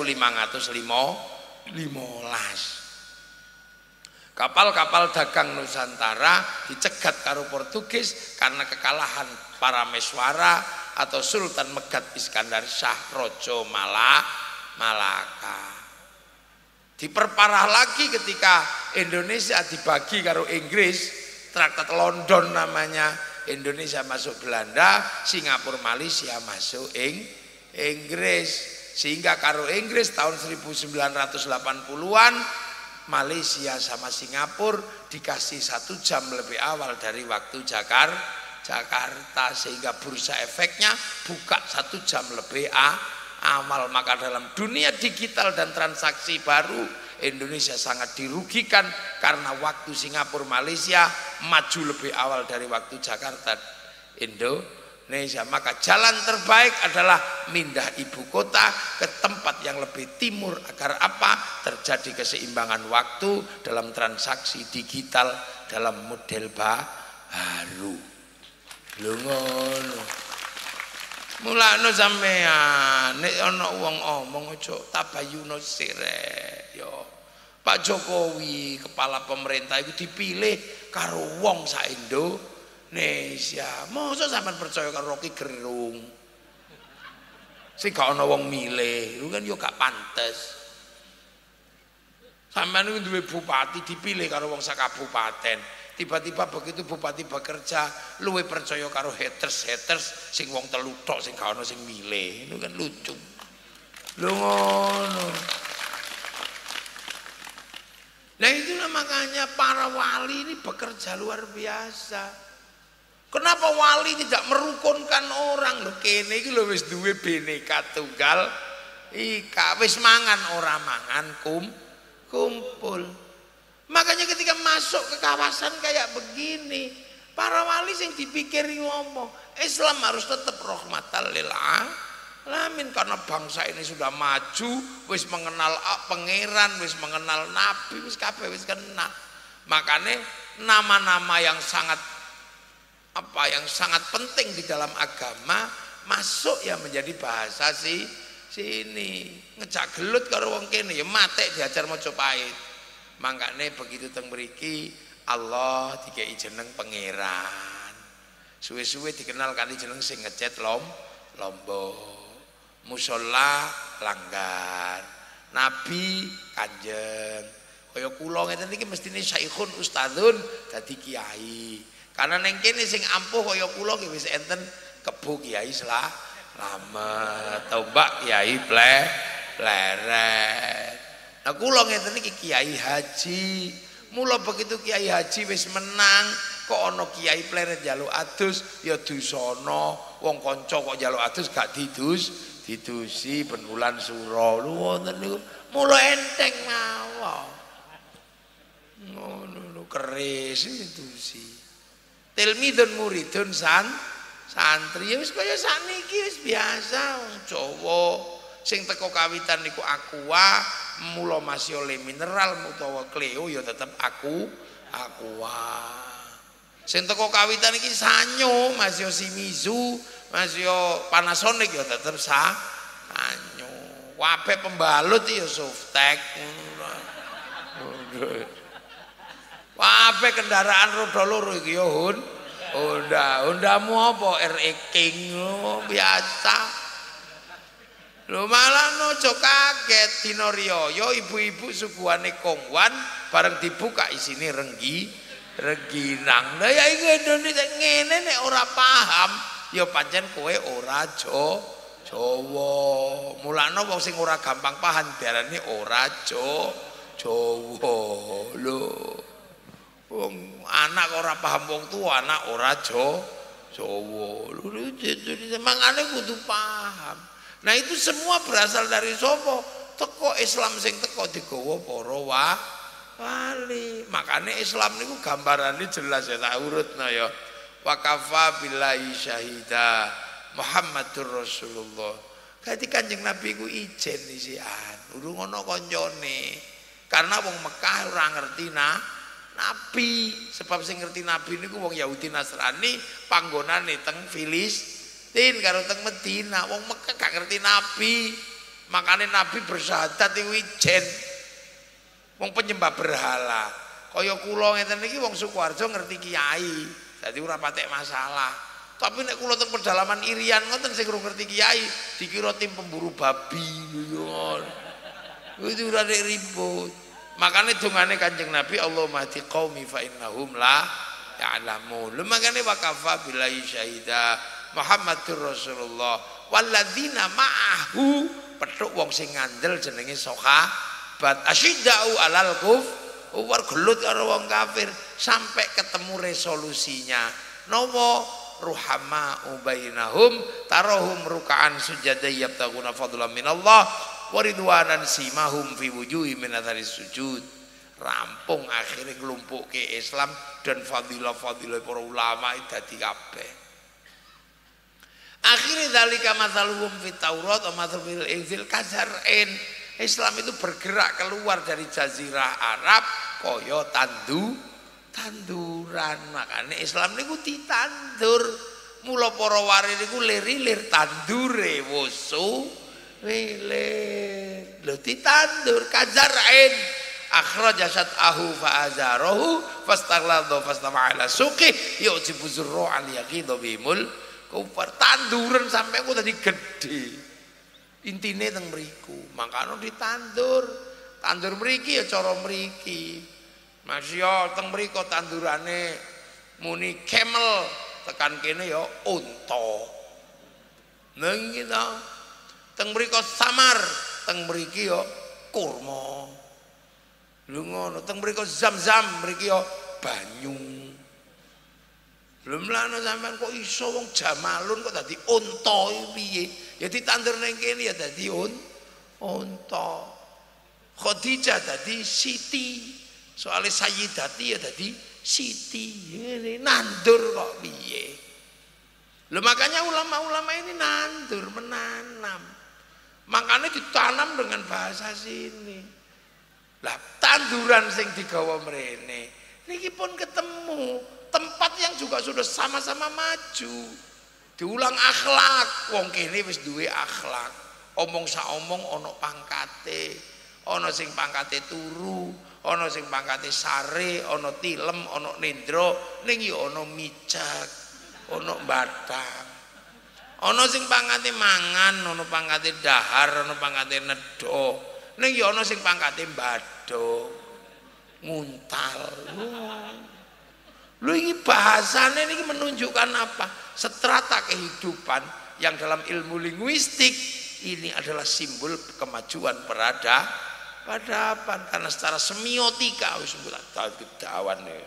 1515. Kapal-kapal dagang Nusantara dicegat karo Portugis karena kekalahan para Meswara atau Sultan Megat Iskandar Shah Raja Malaka. Diperparah lagi ketika Indonesia dibagi karo Inggris, Traktat London namanya. Indonesia masuk Belanda, Singapura Malaysia masuk Inggris. Sehingga karo Inggris tahun 1980-an Malaysia sama Singapura dikasih 1 jam lebih awal dari waktu Jakarta, sehingga bursa efeknya buka 1 jam lebih awal. Maka dalam dunia digital dan transaksi baru Indonesia sangat dirugikan karena waktu Singapura Malaysia maju lebih awal dari waktu Jakarta Indonesia. Maka jalan terbaik adalah mindah ibu kota ke tempat yang lebih timur agar apa? Terjadi keseimbangan waktu dalam transaksi digital dalam model baru. Lho ngono. Mulane sampean nek ana wong omong aja tabayuno sirek yo. Pak Jokowi kepala pemerintah itu dipilih karo wong sak Indonesia. Mosok sampean percaya karo Rocky Gerung? Sing gak ana wong milih, lu kan yo gak pantes. Sampean iku duwe bupati dipilih karo wong sak kabupaten. Tiba-tiba begitu bupati bekerja, luwe percaya karo haters sing wong telu tok sing gak ono sing milih. Itu kan lucu. Lho ngono. Nah itulah makanya para wali ini bekerja luar biasa. Kenapa wali tidak merukunkan orang? Lho kene iki lho wis duwe Bhinneka Tunggal Ika, wis mangan ora mangan kumpul. Makanya ketika masuk ke kawasan kayak begini, para wali sing dipikiri ngomong, Islam harus tetap rahmatan lil alamin karena bangsa ini sudah maju, wis mengenal pangeran, wis mengenal nabi, wis kabeh wis kenal. Makanya nama-nama yang sangat penting di dalam agama masuk ya menjadi bahasa sini. Ngejak gelut karo wong kene ya matek diajar maca pahit. Makanya begitu teng mriki Allah dikei jeneng pangeran. Suwe-suwe dikenal kanthi jeneng sing ngecet Lombok. Musholla langgar. Nabi Kanjeng. Kaya kula ngeten iki mestine saikhun ustadzun dadi kiai. Karena neng kene sing ampuh kaya kula ki wis enten kebo kiai Slamet, tombak kiai pleret. Nah kula ngeten iki kiai haji. Mula begitu kiai haji wis menang, kok ana kiai pleret njaluk adus ya dusana. Wong kanca kok njaluk adus gak didusi ben wulan sura. Lho wonten niku mula enteng mawon. Ngono lho keris didusi. Tilmidun muridun santri ya wis kaya sakniki wis biasa wong Jawa sing teko kawitan niku aqua mula masih oleh mineral utawa Cleo ya tetep aqua sing teko kawitan iki sanyo masih Shimizu masih Panasonic ya tetep sanyo kabeh pembalut ya Softek kabeh kendaraan roda loro iki ya Hondamu apa RE King biasa. Lho malah nojo kaget dina riyaya ibu-ibu suguhane kongwan bareng dibuka isine rengginang. Lah ya iki Indonesia ngene nek ora paham ya pancen kowe ora Jawa. Mulane wong sing ora gampang paham diarani ora Jawa. Lho wong anak ora paham wong tua anak ora Jawa. Mangane kudu paham. Nah itu semua berasal dari sapa? Teko Islam sing teko digawa para wali. Makane Islam niku gambarane jelas ya tak urutna ya. Wa kafa billahi syahida Muhammadur Rasulullah. Dadi Kanjeng Nabi ku ijen isian, urung ana kancane. Karena wong Mekah ora ngerti Nabi, sebab sing ngerti Nabi niku wong Yahudi Nasrani panggonane teng Filistin karo teng Medina. Wong Mekah gak ngerti Nabi. Makane Nabi bersyahadat iku ijen. Wong penyembah berhala. Kaya kula ngeten iki wong Sukoharjo ngerti kiai. Dadi ora patek masalah. Tapi nek kula teng pedalaman Irian ngoten sing ngerti kiai, dikira tim pemburu babi. Itu ora ribut. Makanya dungane Kanjeng Nabi Allahumma hdi qaumi fa innahum la ya'lamun. Makanya waqafa billahi syahida Muhammadur Rasulullah walladzina ma'ahu petuk wong sing ngandel jenenge sahabat asyiddau alal kufar gelut karo wong kafir sampai ketemu resolusinya. Nopo ruhama bainahum tarahum ruk'an sujada yabtaguna fadlan minallah waridwanan simahum fi wujuhi min atharis sujud. Rampung akhirnya nglumpukke Islam dan fadilah-fadilah para ulama dadi kabeh. Akhirnya dalika mathaluhum fit Taurat wa mathalul Injil kazar'in. Islam itu bergerak keluar dari jazirah Arab kaya tanduran. Makanya Islam niku ditandur. Mula para wari niku lir-lir tandure wusu wilir. Lho ditandur kazar'in akhraja syat'ahu fa'azarahu fastaghladha fastama'ala suqih yu'jibu zurra al yaqidha bimul kufar. Tanduran sampai aku tadi gede. Intine teng mriku. Makanya ditandur. Tandur mriki ya cara mriki. Masya teng mriko tandurane muni camel, tekan kene ya unta. Neng kita teng mriko samar, teng mriki ya kurma. Lho ngono, teng mriko zam-zam, mriki ya banyu. Lho mlane sampean kok iso wong Jamalun kok dadi unta iki piye? Ya ditandur ning kene ya dadi unta. Khadijah dadi Siti. Soale Sayyidati ya dadi Siti. Ngene nandur kok piye? Lho makanya ulama-ulama ini nandur, menanam. Makanya ditanam dengan bahasa sini. Lah tanduran sing digawa mrene niki pun ketemu tempat yang juga sudah sama-sama maju. Diulang akhlak, wong kene wis duwe akhlak. Omong sak omong ana pangkate. Ana sing pangkate turu, ana sing pangkate sare, ana tilem, ana nendra, ning ya ana mijak, ana batang. Ana sing pangkate mangan, ana pangkate dahar, ana pangkate nedha. Ning ya ana sing pangkate badha, nguntal. Lho iki bahasane niki menunjukkan apa? Strata kehidupan yang dalam ilmu linguistik ini adalah simbol kemajuan peradaban karena secara semiotika wis kedawan ya.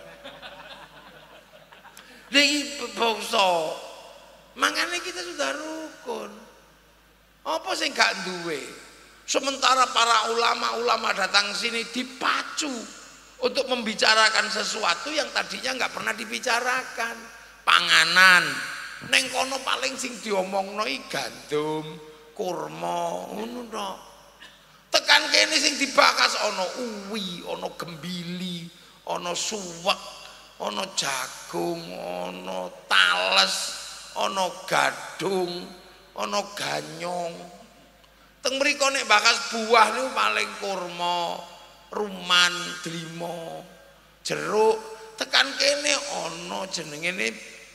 Lha iki bangsa mangane kita sudah rukun. Apa sing gak duwe? Sementara para ulama-ulama datang sini dipacu untuk membicarakan sesuatu yang tadinya nggak pernah dibicarakan. Panganan, neng kono paling sing diomongno iki gandum, kurma, ngono tok. Tekan kene sing dibakas ana uwi, ana gembili, ana suwek, ana jagung, ana tales, ana gadung, ana ganyong. Teng mriko nek bakas buah niku paling kurma, ruman, dlimo, jeruk. Tekan kene ana jenenge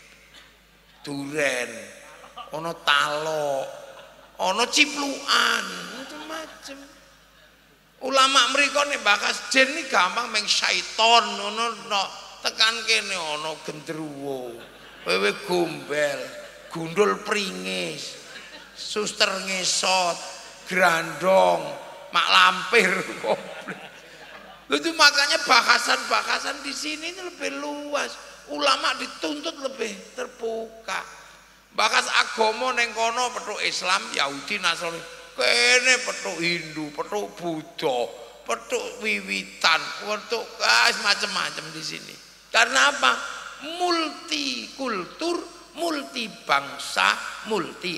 duren, ana talok, ana ciplukan, macam-macam. Ulama mriko nek bakas jin iki gampang meng syaiton ngono tok. Tekan kene ana gendruwo, wewe gombel, gundul pringis, suster ngesot, grandong, mak lampir komplit. Itu makanya bahasan-bahasan di sini ini lebih luas. Ulama dituntut lebih terbuka. Bakas agama neng kono petuk Islam, Yahudi, Nasrani, kene petuk Hindu, petuk Buddha, petuk wiwitan, petuk macam-macam di sini. Karena apa? Multi kultur, multi bangsa, multi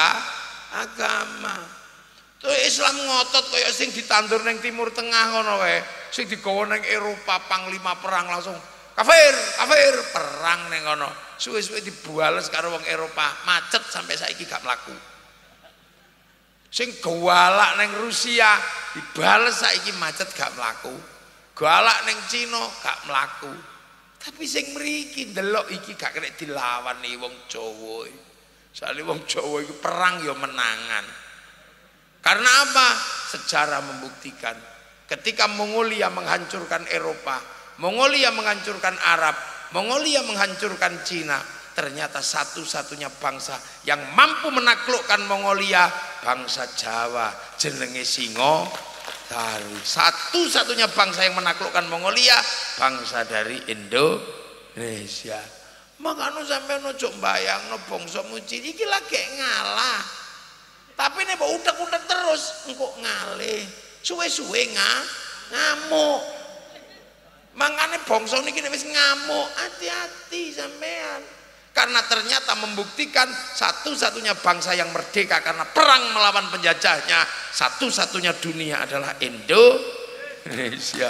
agama. Islam ngotot kaya sing ditandur neng Timur Tengah ngono wae, sing digawa neng Eropa panglima perang langsung kafir perang neng kono. Suwe-suwe dibales karo wong Eropa, macet sampai saiki gak mlaku. Sing gawalak neng Rusia dibales saiki macet gak mlaku. Galak neng Cina gak mlaku. Tapi sing mriki ndelok iki gak kena dilawan nih wong Jawa. Soale wong Jawa iki perang ya menangan. Karena apa? Sejarah membuktikan ketika Mongolia menghancurkan Eropa, Mongolia menghancurkan Arab, Mongolia menghancurkan Cina, ternyata satu-satunya bangsa yang mampu menaklukkan Mongolia bangsa Jawa, jenenge Singosari. Satu-satunya bangsa yang menaklukkan Mongolia bangsa dari Indonesia. Makanya sampai ojo mbayangno bangsa muji iki lagi ngalah. Tapi nek utek-utek terus engko ngalih. Suwe-suwe ngamuk. Mangane bangsa niki nek wis ngamuk, hati-hati sampean. Karena ternyata membuktikan satu-satunya bangsa yang merdeka karena perang melawan penjajahnya, satu-satunya dunia adalah Indonesia.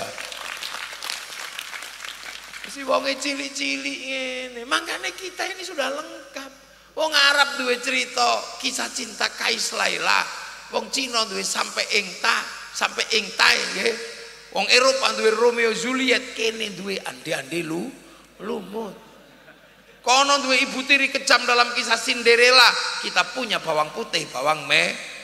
Si wonge cilik-cilik ngene. Mangane kita ini sudah lengkap. Wong Arab duwe cerita kisah cinta Kais Laila, wong Cina duwe sampai engtai nggih. Wong Eropa duwe Romeo Juliet, kene duwe ande-ande lumut. Kono duwe ibu tiri kejam dalam kisah Cinderella, kita punya bawang putih, bawang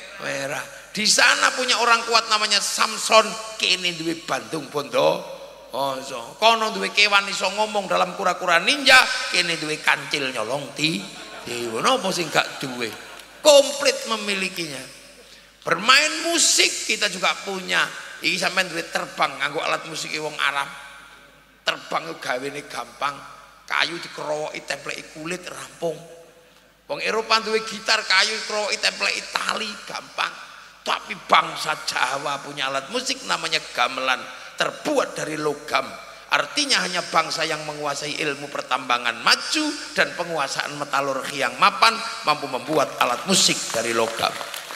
merah. Di sana punya orang kuat namanya Samson, kene duwe Bandung Bondo Oh, so. Kono duwe kewan iso ngomong dalam kura-kura ninja, kene duwe kancil nyolong napa sing gak duwe. Komplit memilikinya. Bermain musik kita juga punya. Iki sampean duwe terbang nganggo alat musik wong Arab. Terbang gawene gampang. Kayu dikerowoki templeki kulit rampung. Wong Eropa duwe gitar kayu dikerowoki templeki tali gampang. Tapi bangsa Jawa punya alat musik namanya gamelan, terbuat dari logam. Artinya hanya bangsa yang menguasai ilmu pertambangan maju dan penguasaan metalurgi yang mapan mampu membuat alat musik dari logam.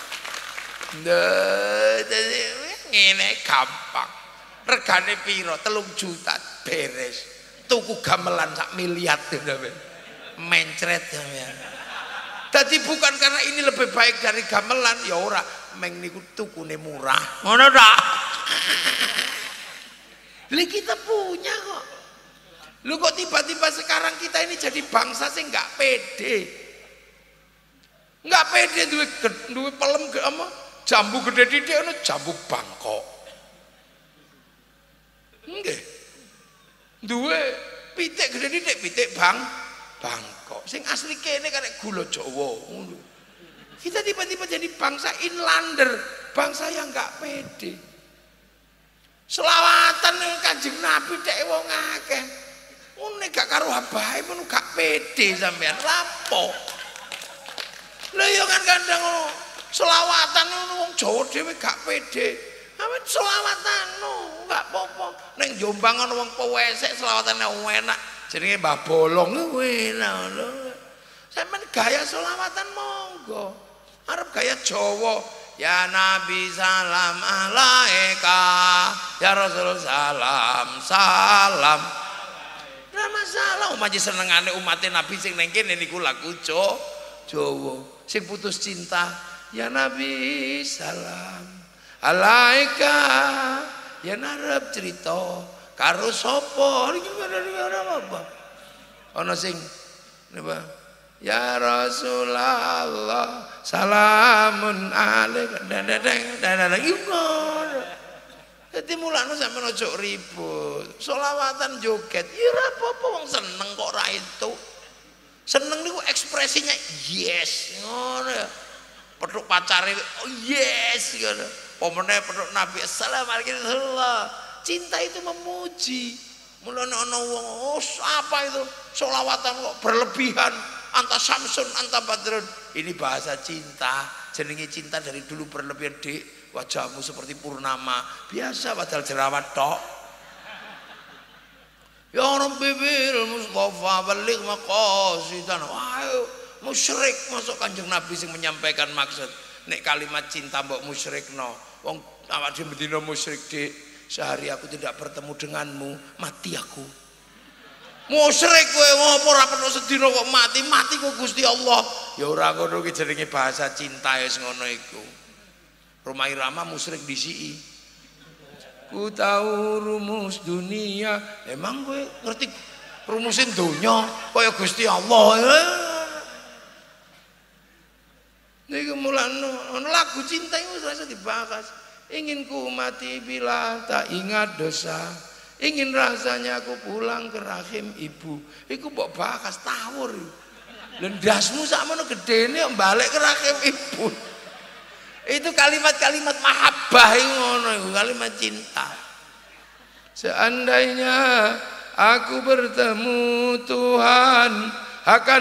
Ngene gampang. Regane piro? 3 juta beres. Tuku gamelan sak miliar mencret ya. Jadi bukan karena ini lebih baik dari gamelan, ya ora, meng niku tukune murah. Ngono tak? Lah kita punya kok. Lu kok tiba-tiba sekarang kita ini jadi bangsa sing enggak pede. Enggak pede duwe pelem apa? Jambu gede didik ono jambu Bangkok. Nggih. Duwe pitik gede didik pitik Bangkok. Sing asli kene karek gula Jawa. Kita tiba-tiba jadi bangsa inlander, bangsa yang enggak pede. Selawatan Kanjeng Nabi dek wong akeh. Nek gak karo abahe men gak pede sampean. Lapo? Lah ya kan kadang selawatan wong Jawa dhewe gak pede. Amen selawatan gak apa-apa. Ning Jombang ana wong pewesek selawatane enak. Jenenge Mbah Bolong enak lho. Sampeyan gaya selawatan monggo. Arep gaya Jawa. Ya Nabi salam alaika, ya Rasul salam salam. Ora masalah umat senengane umatnya Nabi sing neng kene niku lagu Jawa. Sing putus cinta, ya Nabi salam alaika, ya narep cerita karo sapa iki ora apa. Ana sing napa? Ya Rasulullah salamun alaika jadi mulane sampeyan aja ribut selawatan joget ya ora apa-apa wong seneng kok ra itu seneng niku ekspresinya yes ngono ya petuk pacare oh yes ngono pomene petuk Nabi assalamualaikum cinta itu memuji mulane ana wong oh apa itu selawatan kok berlebihan anta Samsun, anta Badrun. Ini bahasa cinta. Jenenge cinta dari dulu berlebihan. Dek, wajahmu seperti purnama. Biasa padahal jerawat tok. Ya Rabbi bil Mustafa balik maqasidan. Wah, musyrik masuk Kanjeng Nabi sing menyampaikan maksud. Nek kalimat cinta mbok musyrikno. Wong awak dhewe mendina musyrik, Dek. Sehari aku tidak bertemu denganmu, mati aku. Musyrik kowe ngopo ora perlu sedina kok mati kok Gusti Allah. Ya ora ngono ki jenenge bahasa cinta wis ngono iku. Rumah Irama musyrik disiki. Ku tahu rumus dunia. Emang kowe ngerti rumusin donya kaya Gusti Allah. Niku mulane ana lagu cinta iku wis rasa dibahas. Ingin ku mati bila tak ingat dosa. Ingin rasanya aku pulang ke rahim ibu. Iku mbok bakas tawur. Lendasmu sakmono gedene balik ke rahim ibu. Itu kalimat-kalimat mahabbah ngono iku, kalimat cinta. Seandainya aku bertemu Tuhan, akan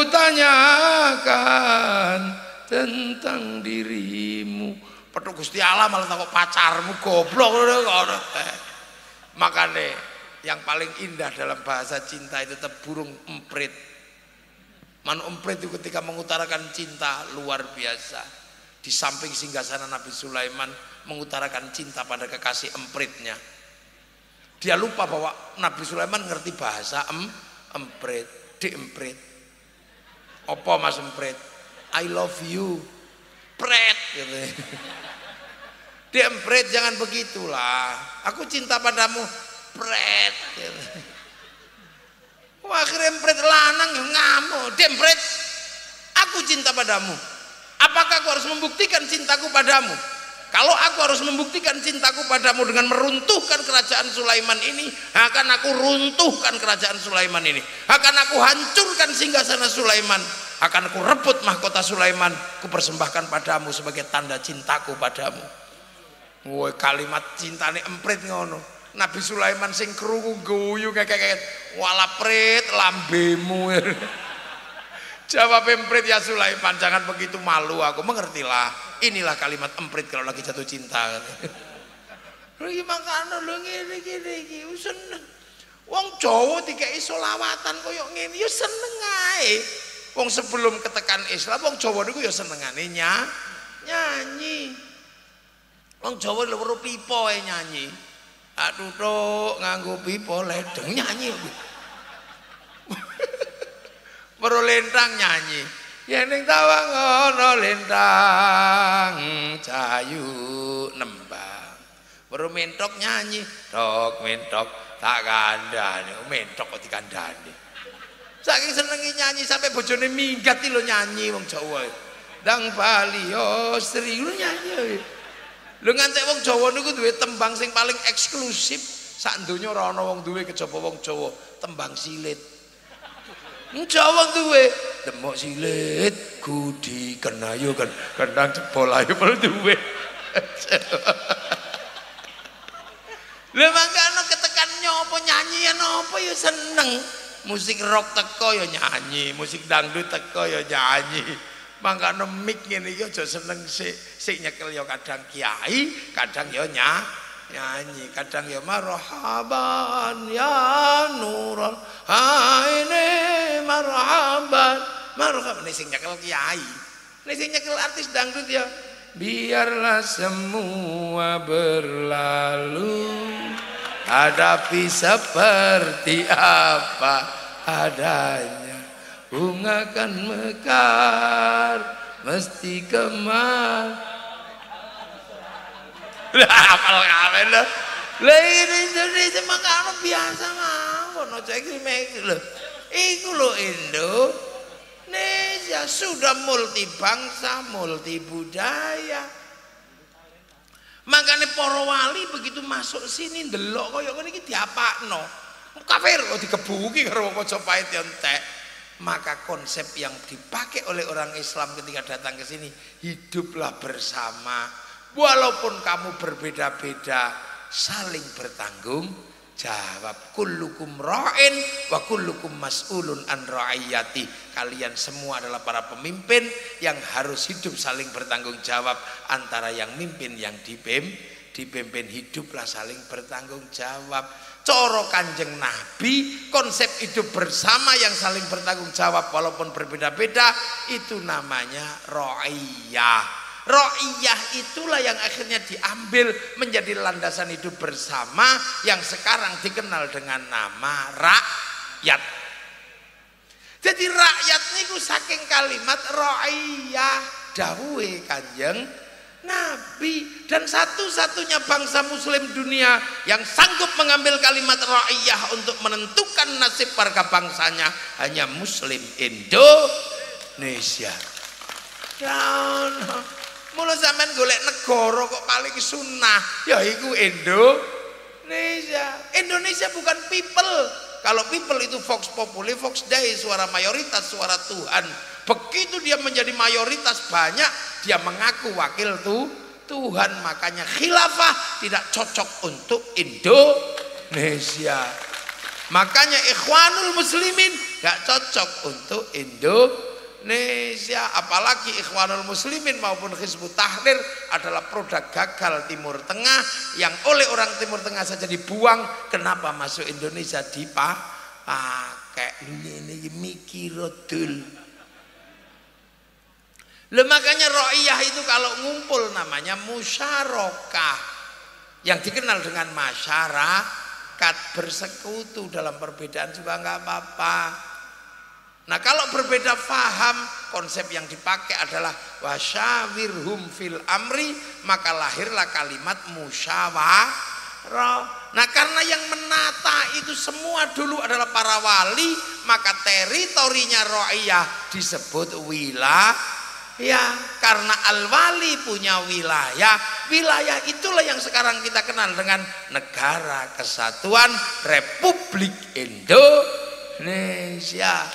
kutanyakan tentang dirimu. Petuk Gusti Allah malah takut pacarmu goblok ngono. Makanya yang paling indah dalam bahasa cinta itu tetap burung emprit. Man emprit itu ketika mengutarakan cinta luar biasa. Di samping singgasana Nabi Sulaiman mengutarakan cinta pada kekasih empritnya. Dia lupa bahwa Nabi Sulaiman ngerti bahasa emprit, diemprit. Apa Mas emprit? I love you. Pret gitu. Diemprit jangan begitulah. Aku cinta padamu, pret. Wah, akhirnya emprit lanang yang ngamuk. Diemprit, aku cinta padamu. Apakah aku harus membuktikan cintaku padamu? Kalau aku harus membuktikan cintaku padamu dengan meruntuhkan kerajaan Sulaiman ini, akan aku runtuhkan kerajaan Sulaiman ini, akan aku hancurkan singgasana Sulaiman, akan aku rebut mahkota Sulaiman, ku persembahkan padamu sebagai tanda cintaku padamu. Woi, kalimat cintane emprit ngono. Nabi Sulaiman sing krungu guyu keket, wala prit lambemu. Jawab emprit, ya Sulaiman, jangan begitu malu, aku mengertilah. Inilah kalimat emprit kalau lagi jatuh cinta. Lagi makanya lo gini seneng. Wong Jawa dikei solawatan koyo ngene ya seneng ae. Wong sebelum ketekan Islam wong Jawa niku ya senengane nyanyi. Wong Jawa lho pipo ae nyanyi. Aduh tok nganggo pipo ledeng nyanyi. Baru lentang nyanyi. Ya ning tawang ana lentang cayu nembang. Baru mentok nyanyi, tok mentok tak kandhani. Mentok kok dikandhani. Saking senenge nyanyi sampai bojone minggat lho nyanyi wong Jawa. Dang Bali yo Sri lu nyanyi. Lho ngantek wong Jawa niku duwe tembang sing paling eksklusif sak donya ora ana wong duwe kejaba wong Jawa, tembang silit. Jawa duwe demok silit kudi kenayu kan kendang jebol ayo pel duwe. Lha mangkane ketekan nyopo nyanyian apa ya seneng. Musik rock teko ya nyanyi, musik dangdut teko ya nyanyi. Mangkane mik ngene iki aja seneng sik nyekel ya kadang kiai, kadang ya nyanyi, kadang ya marhaban ya nurul aine marhaban ini sing nyekel kiai, ini sing nyekel artis dangdut ya biarlah semua berlalu hadapi seperti apa adanya bunga kan mekar mesti kemar. Apal kawen lho. Lah ini makane biasa mawon aja iki lho. Iku lho Indonesia sudah multi bangsa, multi budaya. Makane para wali begitu masuk sini ndelok kaya ngene iki diapakno. Kafir kok dikebuki karo Majapahit entek. Maka konsep yang dipakai oleh orang Islam ketika datang ke sini, hiduplah bersama. Walaupun kamu berbeda-beda, saling bertanggung jawab. Kullukum ra'in wa kullukum mas'ulun an ra'iyati. Kalian semua adalah para pemimpin yang harus hidup saling bertanggung jawab antara yang mimpin yang dipimpin. Hiduplah saling bertanggung jawab. Coro Kanjeng Nabi, konsep hidup bersama yang saling bertanggung jawab walaupun berbeda-beda, itu namanya ra'iyah. Ra'iyah itulah yang akhirnya diambil menjadi landasan hidup bersama yang sekarang dikenal dengan nama rakyat. Jadi rakyat niku saking kalimat ra'iyah dawuhe Kanjeng Nabi, dan satu-satunya bangsa muslim dunia yang sanggup mengambil kalimat ra'iyah untuk menentukan nasib warga bangsanya hanya muslim Indonesia. Mula sampean golek negara kok paling sunnah ya iku Indonesia. Indonesia bukan people. Kalau people itu vox populi, vox dei, suara mayoritas, suara Tuhan. Begitu dia menjadi mayoritas banyak, dia mengaku wakil Tuhan. Makanya khilafah tidak cocok untuk Indonesia. Makanya Ikhwanul Muslimin gak cocok untuk Indonesia. Apalagi Ikhwanul Muslimin maupun Hizbut Tahrir adalah produk gagal Timur Tengah yang oleh orang Timur Tengah saja dibuang. Kenapa masuk Indonesia dipakai? Ini mikirodul. Makanya ra'iyah itu kalau ngumpul namanya musyarakah, yang dikenal dengan masyarakat. Bersekutu dalam perbedaan juga nggak apa-apa. Nah kalau berbeda faham, konsep yang dipakai adalah wasyawirhum fil amri, maka lahirlah kalimat musyawarah. Nah karena yang menata itu semua dulu adalah para wali, maka teritorinya ra'iyah disebut wilayah. Karena al-wali punya wilayah, wilayah itulah yang sekarang kita kenal dengan Negara Kesatuan Republik Indonesia.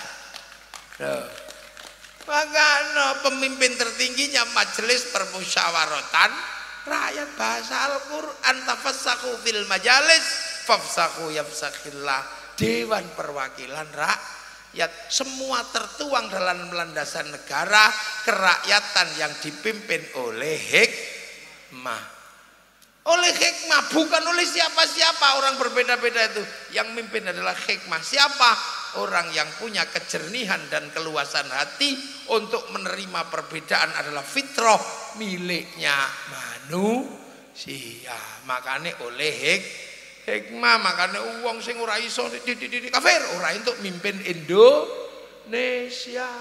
Maka pemimpin tertingginya Majelis Permusyawaratan Rakyat, bahasa Al-Quran, tafassahu fil majalis fafsahu yafsakhillah, Dewan Perwakilan Rakyat. Semua tertuang dalam landasan negara kerakyatan yang dipimpin oleh hikmah. Oleh hikmah, bukan oleh siapa-siapa. Orang berbeda-beda itu, yang mimpin adalah hikmah. Siapa? Orang yang punya kejernihan dan keluasan hati untuk menerima perbedaan adalah fitrah miliknya manusia. Makanya oleh hikmah, makanya uang sing ora iso dididik kafir, ora untuk mimpin Indonesia.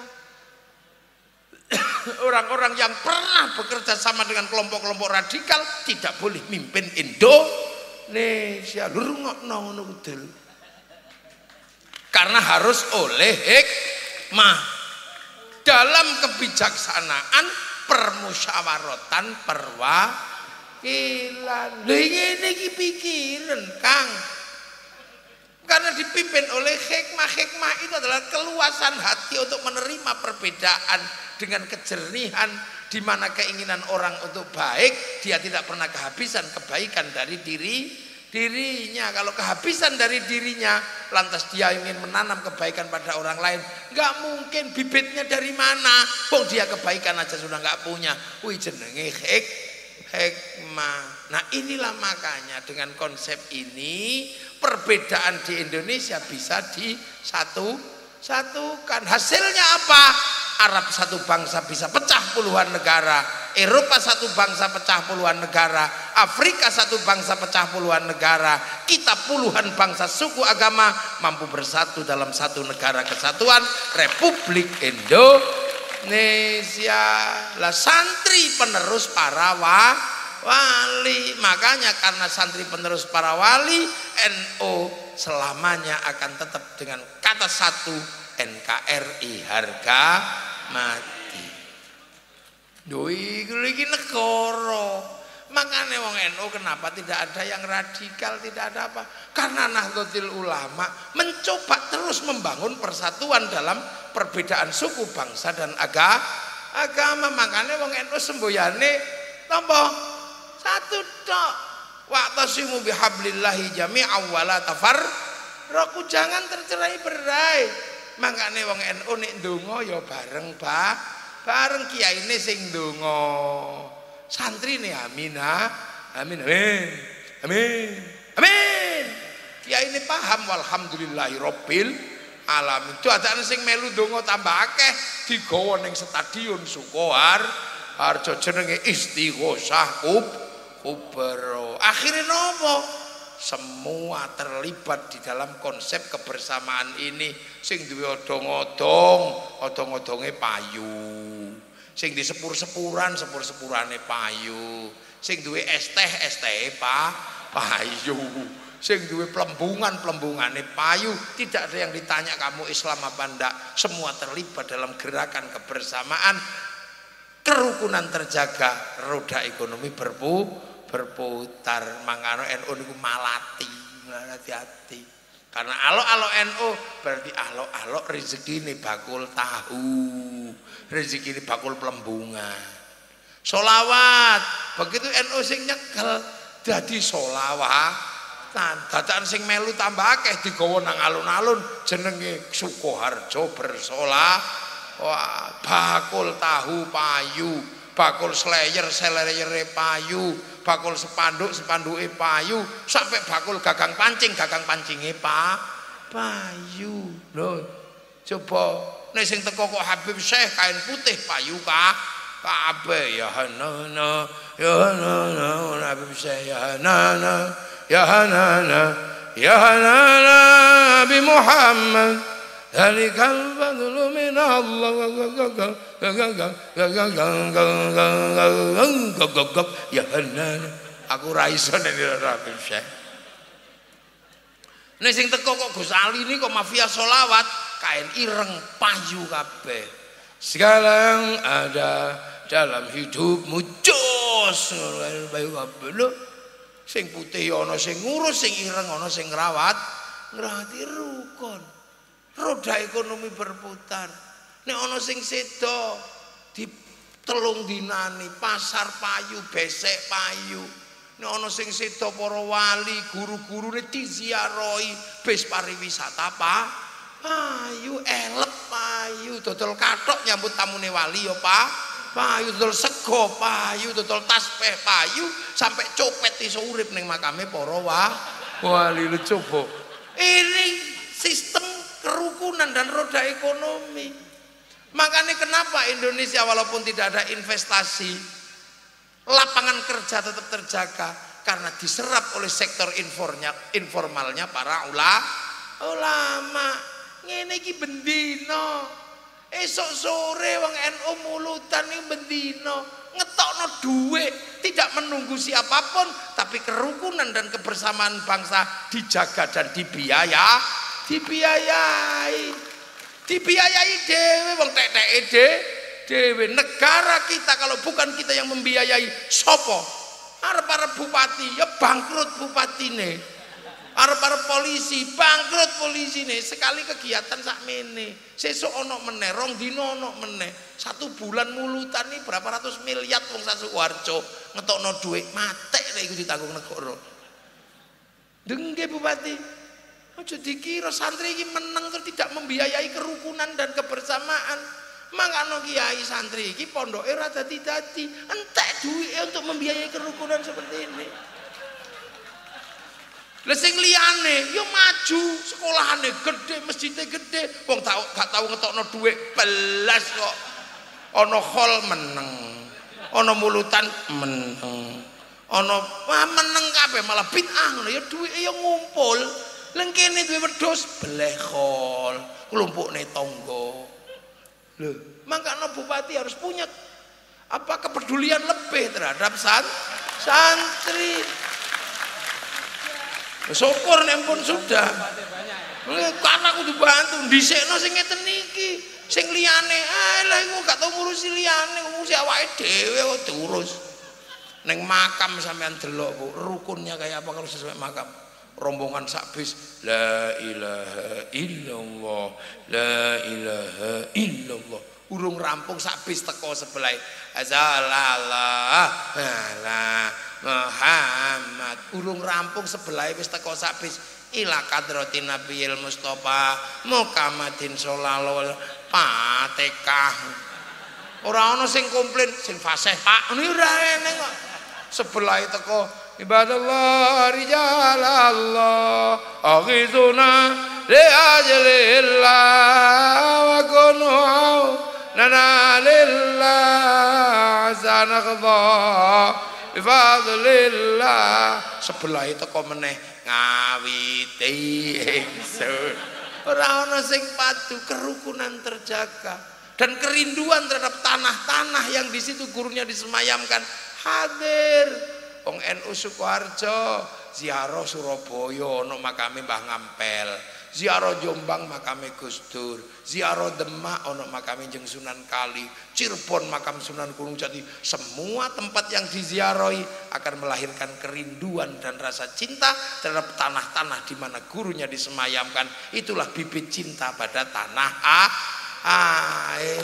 Orang-orang yang pernah bekerja sama dengan kelompok-kelompok radikal tidak boleh mimpin Indonesia. Lu rungokno ngono udel. Karena harus oleh hikmah. Dalam kebijaksanaan permusyawaratan perwakilan. Lha ngene iki pikiran, Kang. Karena dipimpin oleh hikmah. Hikmah itu adalah keluasan hati untuk menerima perbedaan dengan kejernihan, di mana keinginan orang untuk baik, dia tidak pernah kehabisan kebaikan dari dirinya. Kalau kehabisan dari dirinya, lantas dia ingin menanam kebaikan pada orang lain, nggak mungkin. Bibitnya dari mana? Kok dia kebaikan aja sudah nggak punya. Wih, jenenge hikmah. Nah, inilah makanya dengan konsep ini perbedaan di Indonesia bisa disatukan. Hasilnya apa? Arab satu bangsa bisa pecah puluhan negara, Eropa satu bangsa pecah puluhan negara, Afrika satu bangsa pecah puluhan negara, kita puluhan bangsa suku agama mampu bersatu dalam satu negara kesatuan Republik Indonesia. Lah santri penerus para wali. Makanya karena santri penerus para wali, NU selamanya akan tetap dengan kata satu, NKRI harga mati. Doi iki negara. Makanya wong NU kenapa tidak ada yang radikal, tidak ada apa? Karena Nahdlatul Ulama mencoba terus membangun persatuan dalam perbedaan suku, bangsa dan agama. Makanya wong NU semboyane tampa satu tok. Wa'tasimu bihablillahi jami'an wa la tafarraqu, jangan tercerai-berai. Makanya wong NU nek ndonga ya bareng bareng kiyaine sing ndonga, santrine amin amin amin amin. Kiyaine paham walhamdulillahirabbil alamin. Dadane sing melu ndonga tambah akeh digawa ning stadion Sukoharjo jenenge Istighosah Kubro. Akhire nopo? Semua terlibat di dalam konsep kebersamaan ini. Sing duwe odong-odonge payu, sing di sepur-sepurane payu, sing duwe es teh payu, sing duwe plembungane payu. Tidak ada yang ditanya kamu Islam apa ndak, semua terlibat dalam gerakan kebersamaan. Kerukunan terjaga, roda ekonomi berputar. Mangano NU niku malati, hati-hati. Karena alok-alok NU berarti alok-alok rezeki ini bakul tahu, rezeki ini bakul pelembungan. Solawat, begitu NU sing nyekel dadi solawat. Dadakan sing melu tambah akeh digawa nang alun-alun jenenge Sukoharjo bersolawat. Bakul tahu payu, bakul seleyere payu, bakul sepanduke payu, sampai bakul gagang pancinge payu. Lho, coba nek sing teko kok Habib Syekh kain putih payu kabeh ya hanana Habib Syekh ya hanana Nabi Muhammad Zalikal fadlu min Allah. Ya bener. Aku ra iso nek Habib Syekh. Nek sing teko kok Gus Ali ini kok mafia solawat, kain ireng payu kabeh. Segala yang ada dalam hidupmu bos bayu kabeh lho. Sing putih ana sing ngurus, sing ireng ana sing ngrawati rukun. Roda ekonomi berputar. Nek ana sing sedo di telung dinani pasar payu, besek payu. Nek ana sing sedo para wali, guru-gurune diziarahi bis pariwisata payu, elep payu, dodol kathok nyambut tamune wali ya payu, dodol sego payu, dodol tasbih payu, sampai copet iso urip ning makame para wali. Lu coba. Ini sistem kerukunan dan roda ekonomi. Makanya kenapa Indonesia walaupun tidak ada investasi, lapangan kerja tetap terjaga karena diserap oleh sektor informalnya para ulama. Ngene iki bendino. Esok sore wong NU mulutan iki bendino, ngetokno duit, tidak menunggu siapapun, tapi kerukunan dan kebersamaan bangsa dijaga dan dibiayai dewe wong teke dewe. Negara kita kalau bukan kita yang membiayai sopo? Arep bupati ya bangkrut bupatine, arep polisi bangkrut polisine. Sekali kegiatan sakmene sesuk ono meneh, rong dina ono meneh, 1 bulan mulutan nih berapa ratus miliar wong Sasukoharjo ngetokno duit matek lek iku ditanggung negara. Dengge bupati, aja dikira santri iki meneng terus tidak membiayai kerukunan dan kebersamaan. Mangkano kiai santri iki pondoke ora dadi-dadi, entek duwike untuk membiayai kerukunan seperti ini. Lah sing liyane yo maju, sekolahane gede, masjidnya gede, wong gak tau ngetokno dhuwit belas kok. Ana hall meneng, ana mulutan meneng, ana meneng kabeh malah bid'ah ngono ya, dhuwike yo ngumpul. Leng kene duwe wedhus beleh hall, klumpukne tangga. Lho, mangkane bupati harus punya kepedulian lebih terhadap santri. Syukur nek pun sudah. Karena aku dibantu dhisikno sing ngeten iki. Sing liyane lha iku gak tau ngurusi liyane, ngurusi awake dhewe kok diurus. Ning makam sampean delok Bu, rukunnya kayak apa kalau sesuai makam. Rombongan sak bis la ilaha illallah, la ilaha illallah. Urung rampung sak bis teko sebelah. Azalallah ala Muhammad. Urung rampung sebelah wis teko sak bis. Ila kadratin nabiyil mustofa Muhammadin sallallahu Fatihah. Ora ana sing komplain, sing fasih Pak. Niku ora eneng kok. Sebelah teko ibadallah rijalallah aghizuna li ajlillah wa kunu nana lillah sanaqdha bifadlillah. Sebelah teko meneh ngawiti ingsun. Ora ana sing padu, kerukunan terjaga dan kerinduan terhadap tanah-tanah yang di situ gurunya disemayamkan hadir. Wong NU Sukoharjo ziarah Surabaya ono makame Mbah Ngampel, ziarah Jombang makame Gus Dur, ziarah Demak ono makame Jeng Sunan Kali, Cirebon makam Sunan Gunung Jati. Semua tempat yang diziarahi akan melahirkan kerinduan dan rasa cinta terhadap tanah-tanah di mana gurunya disemayamkan. Itulah bibit cinta pada tanah air.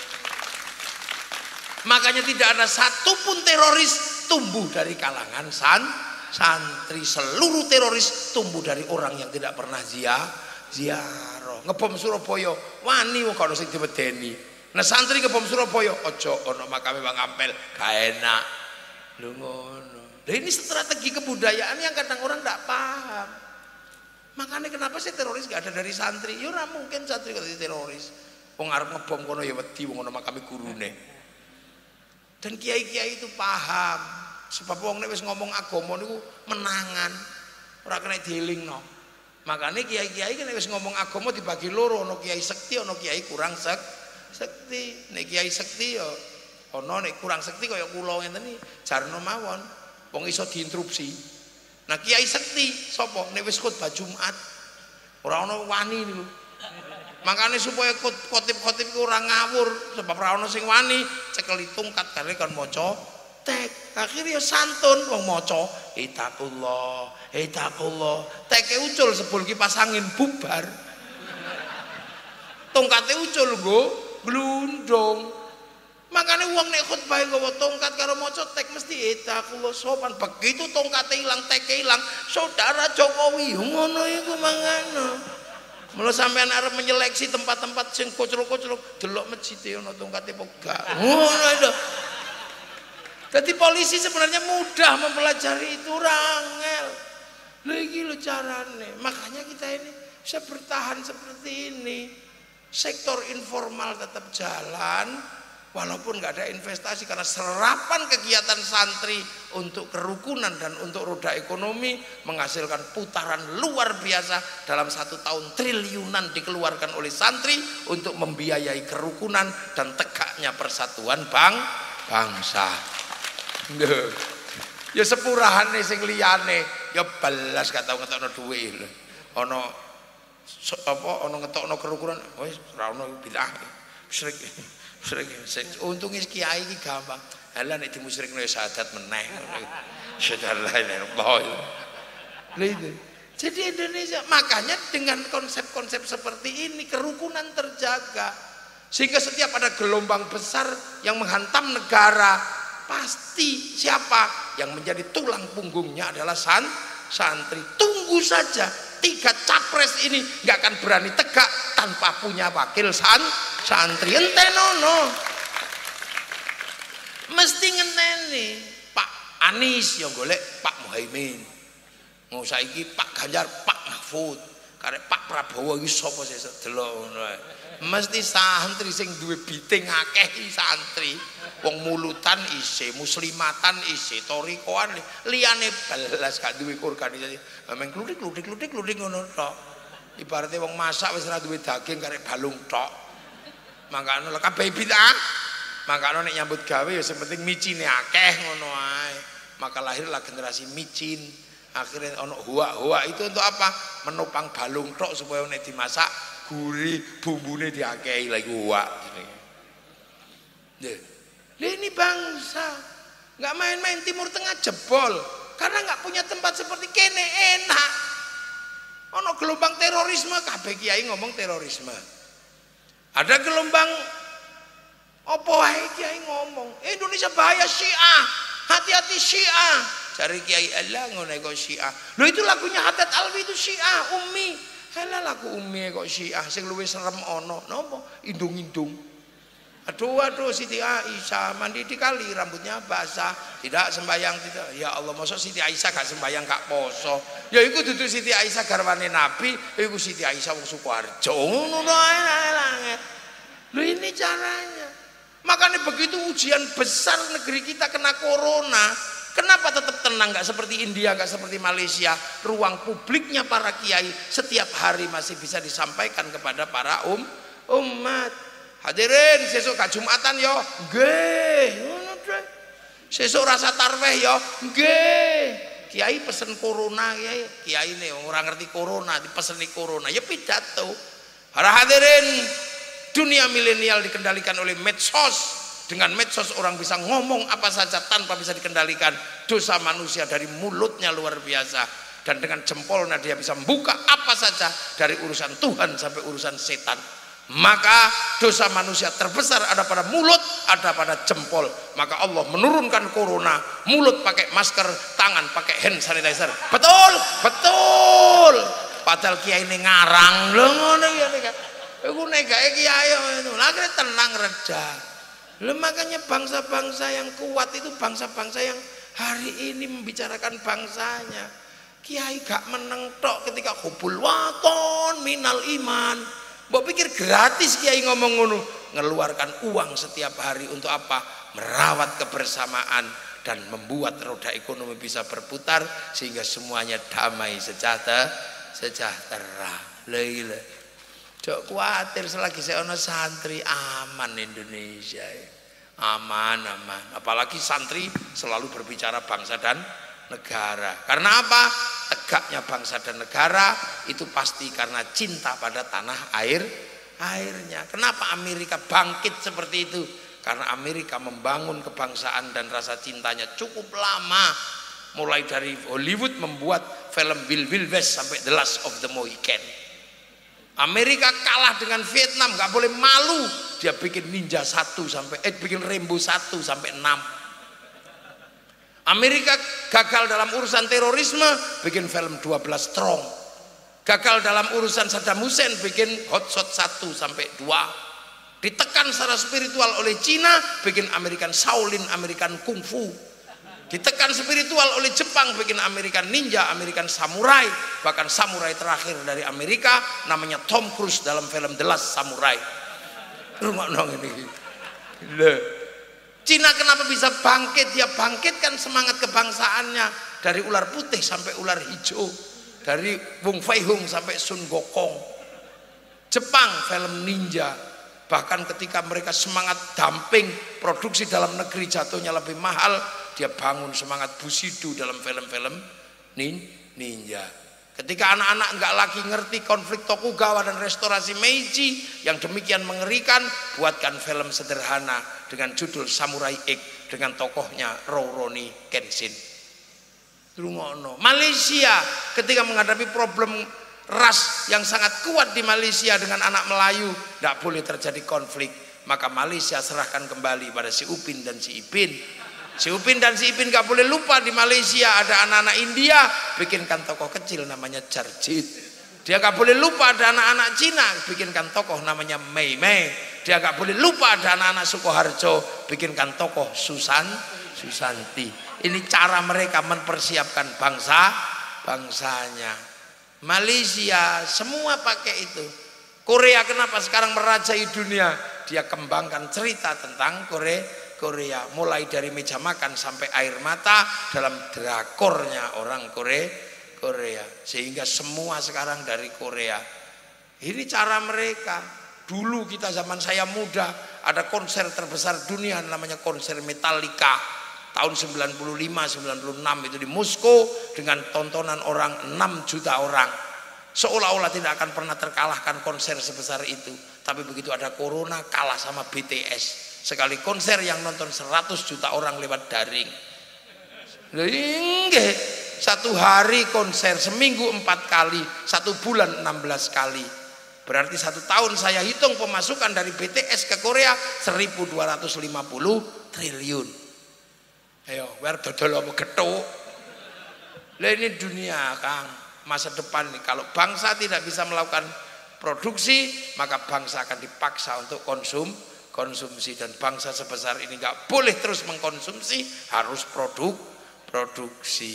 Makanya tidak ada satupun teroris tumbuh dari kalangan santri. Seluruh teroris tumbuh dari orang yang tidak pernah ziarah. Ngebom Surabaya wani wong ana sing diwedeni. Nah santri ngebom Surabaya ojo ono makame Bang Ampel gak enak. Lho ngono. Nah ini strategi kebudayaan yang kadang orang tidak paham. Makanya kenapa sih teroris gak ada dari santri? Ya ora mungkin santri kok teroris. Wong arep ngebom kono ya wedi wong ana makame gurune. Dan kiai-kiai itu paham, sebab wong nek wis ngomong agama niku menangan, ora kena dielingno. Makane kiai-kiai nek wis ngomong agama dibagi loro, ana kiai sekti, ana kiai kurang sekti. Nek kiai sekti ya ana, nek kurang sekti kaya kula ngenten iki jarno mawon, wong iso diinterupsi. Nah kiai sekti sapa? Nek wis khotbah Jumat ora ana wani niku. Makanya supaya khotib-khotib itu orang ngawur, sebab ora ana sing wani cekeli tungkat kare kon maca tek. Akhirnya santun wong maca itakullah, itakullah. Teke ucul sebul kipas angin bubar. Tongkate ucul nggo glundung. Makanya uang nek khutbah nggawa tongkat karo maca tek mesti itakullah sopan. Begitu tongkate ilang, teke ilang, saudara Jokowi ngono iku mangano. Mula sampean arep menyeleksi tempat-tempat sing kocrok-kocrok, delok masjid ono tongkate pega. Ngono itu. Jadi polisi sebenarnya mudah mempelajari itu, rangel. Lha iki lho carane. Makanya kita ini bisa bertahan seperti ini. Sektor informal tetap jalan walaupun nggak ada investasi, karena serapan kegiatan santri untuk kerukunan dan untuk roda ekonomi menghasilkan putaran luar biasa. Dalam 1 tahun triliunan dikeluarkan oleh santri untuk membiayai kerukunan dan tegaknya persatuan bangsa. Ya sepurahane sing liyane ya belas gak tau ngetokno dhuwit lho. Ana ana ngetokno kerukunan wis ora ono bidah. Musyrik. Untunge kiai iki gampang. Halah nek dimusyrikno ya syahadat meneh. Syadallah. Jadi Indonesia, makanya dengan konsep-konsep seperti ini kerukunan terjaga. Sehingga setiap ada gelombang besar yang menghantam negara, pasti siapa yang menjadi tulang punggungnya adalah santri. Tunggu saja, 3 capres ini nggak akan berani tegak tanpa punya wakil santri. Entenono mesti ngenteni Pak Anies yang golek Pak Muhaimin, mau saiki Pak Ganjar, Pak Mahfud, karek Pak Prabowo iki sapa sesuk delok ngono ae. Mesti santri sing duwe biting akeh santri. Wong mulutan isih, muslimatan isih, torikoan liyane belas gak duwe organisasi. Memang kludik ngono tok. Ibaratnya wong masak wis ora duwe daging karek balung tok. Makane lek kabeh bid'ah. Makane nek nyambut gawe ya sing penting micine akeh ngono ae. Maka lahirlah generasi micin. Akhirnya ono huwa itu untuk apa? Menopang balung tok supaya nek dimasak gurih, bumbune diakehi lagi huwa. Ini bangsa nggak main-main. Timur Tengah jebol karena nggak punya tempat seperti kene enak. Ono gelombang terorisme, kabeh kiai ngomong terorisme. Ada gelombang opo wae kiai ngomong Indonesia bahaya Syiah, hati-hati Syiah. Cari kiai Allah ngono kok Syiah. Loh itu lagunya Haddad Alwi itu Syiah, Ummi. Halah lagu Ummi kok Syiah, sing luwih serem ono napa? Indung-indung. Aduh Siti Aisyah mandi di kali rambutnya basah, tidak sembayang tidak. Ya Allah, masa Siti Aisyah gak sembayang gak poso? Ya iku dudu Siti Aisyah garwane Nabi, iku Siti Aisyah wong Sukoharjo. Ngono ae. Lho ini caranya. Makanya begitu ujian besar negeri kita kena corona, kenapa tetap tenang, gak seperti India, gak seperti Malaysia? Ruang publiknya para kiai setiap hari masih bisa disampaikan kepada para umat. Hadirin sesuk gak Jumatan yo, nggih. Ngono deh. Sesuk rasa tarweh yo, nggih. Kiai pesen corona, kiai ne ora ngerti corona, dipeseni corona, ya pidato. Para hadirin, dunia milenial dikendalikan oleh medsos. Dengan medsos orang bisa ngomong apa saja tanpa bisa dikendalikan. Dosa manusia dari mulutnya luar biasa. Dan dengan jempolnya dia bisa membuka apa saja dari urusan Tuhan sampai urusan setan. Maka dosa manusia terbesar ada pada mulut, ada pada jempol. Maka Allah menurunkan corona, mulut pakai masker, tangan pakai hand sanitizer. Betul. Padahal kiai ini ngarang lho ngono ya nek. Iku nek gawe kiai ngono, akhirnya tenang reda. Lho makanya bangsa-bangsa yang kuat itu bangsa-bangsa yang hari ini membicarakan bangsanya. Kiai gak meneng tok ketika hubul waton minal iman. Mbok pikir gratis kiai ngomong ngono, ngeluarkan uang setiap hari untuk apa? Merawat kebersamaan dan membuat roda ekonomi bisa berputar sehingga semuanya damai sejahtera. Leile. Jok kuatir selagi saya ono santri aman Indonesia. Aman. Apalagi santri selalu berbicara bangsa dan negara. Karena apa? Tegaknya bangsa dan negara itu pasti karena cinta pada tanah airnya. Kenapa Amerika bangkit seperti itu? karena Amerika membangun kebangsaan dan rasa cintanya cukup lama, mulai dari Hollywood membuat film Wild West sampai The Last of the Mohican. Amerika kalah dengan Vietnam, nggak boleh malu, dia bikin Ninja 1 sampai bikin Rambo 1 sampai 6. Amerika gagal dalam urusan terorisme, bikin film 12 Strong. Gagal dalam urusan Saddam Hussein, bikin Hot Shot 1 sampai 2. Ditekan secara spiritual oleh Cina, bikin American Shaolin, American Kung Fu. Ditekan spiritual oleh Jepang, bikin American Ninja, American Samurai. Bahkan samurai terakhir dari Amerika namanya Tom Cruise dalam film The Last Samurai. Ini. Cina kenapa bisa bangkit? Dia bangkitkan semangat kebangsaannya dari ular putih sampai ular hijau, dari Wong Fei Hung sampai Sun Gokong. Jepang film ninja, bahkan ketika mereka semangat dumping produksi dalam negeri jatuhnya lebih mahal, dia bangun semangat Bushido dalam film-film ninja. Ketika anak-anak enggak lagi ngerti konflik Tokugawa dan restorasi Meiji yang demikian mengerikan, buatkan film sederhana dengan judul Samurai X dengan tokohnya Rurouni Kenshin. Malaysia ketika menghadapi problem ras yang sangat kuat di Malaysia dengan anak Melayu, tidak boleh terjadi konflik, maka Malaysia serahkan kembali pada si Upin dan si Ipin. Si Upin dan si Ipin gak boleh lupa di Malaysia ada anak-anak India, bikinkan tokoh kecil namanya Jarjit. Dia gak boleh lupa ada anak-anak Cina, bikinkan tokoh namanya Mei Mei. Dia gak boleh lupa ada anak-anak Sukoharjo, bikinkan tokoh Susanti. Ini cara mereka mempersiapkan bangsanya. Malaysia semua pakai itu. Korea kenapa sekarang merajai dunia? Dia kembangkan cerita tentang Korea, mulai dari meja makan sampai air mata dalam drakornya orang Korea, sehingga semua sekarang dari Korea. Ini cara mereka. Dulu kita zaman saya muda ada konser terbesar dunia namanya konser Metallica tahun 95-96 itu di Moskow dengan tontonan orang 6 juta orang. Seolah-olah tidak akan pernah terkalahkan konser sebesar itu, tapi begitu ada corona kalah sama BTS. Sekali konser yang nonton 100 juta orang lewat daring. Satu hari konser, seminggu 4 kali, 1 bulan 16 kali. Berarti 1 tahun saya hitung pemasukan dari BTS ke Korea 1.250 triliun. Ayo, biar dodol apa getuk. Lah ini dunia, Kang. Masa depan nih, kalau bangsa tidak bisa melakukan produksi, maka bangsa akan dipaksa untuk konsumsi, dan bangsa sebesar ini nggak boleh terus mengkonsumsi, harus produksi.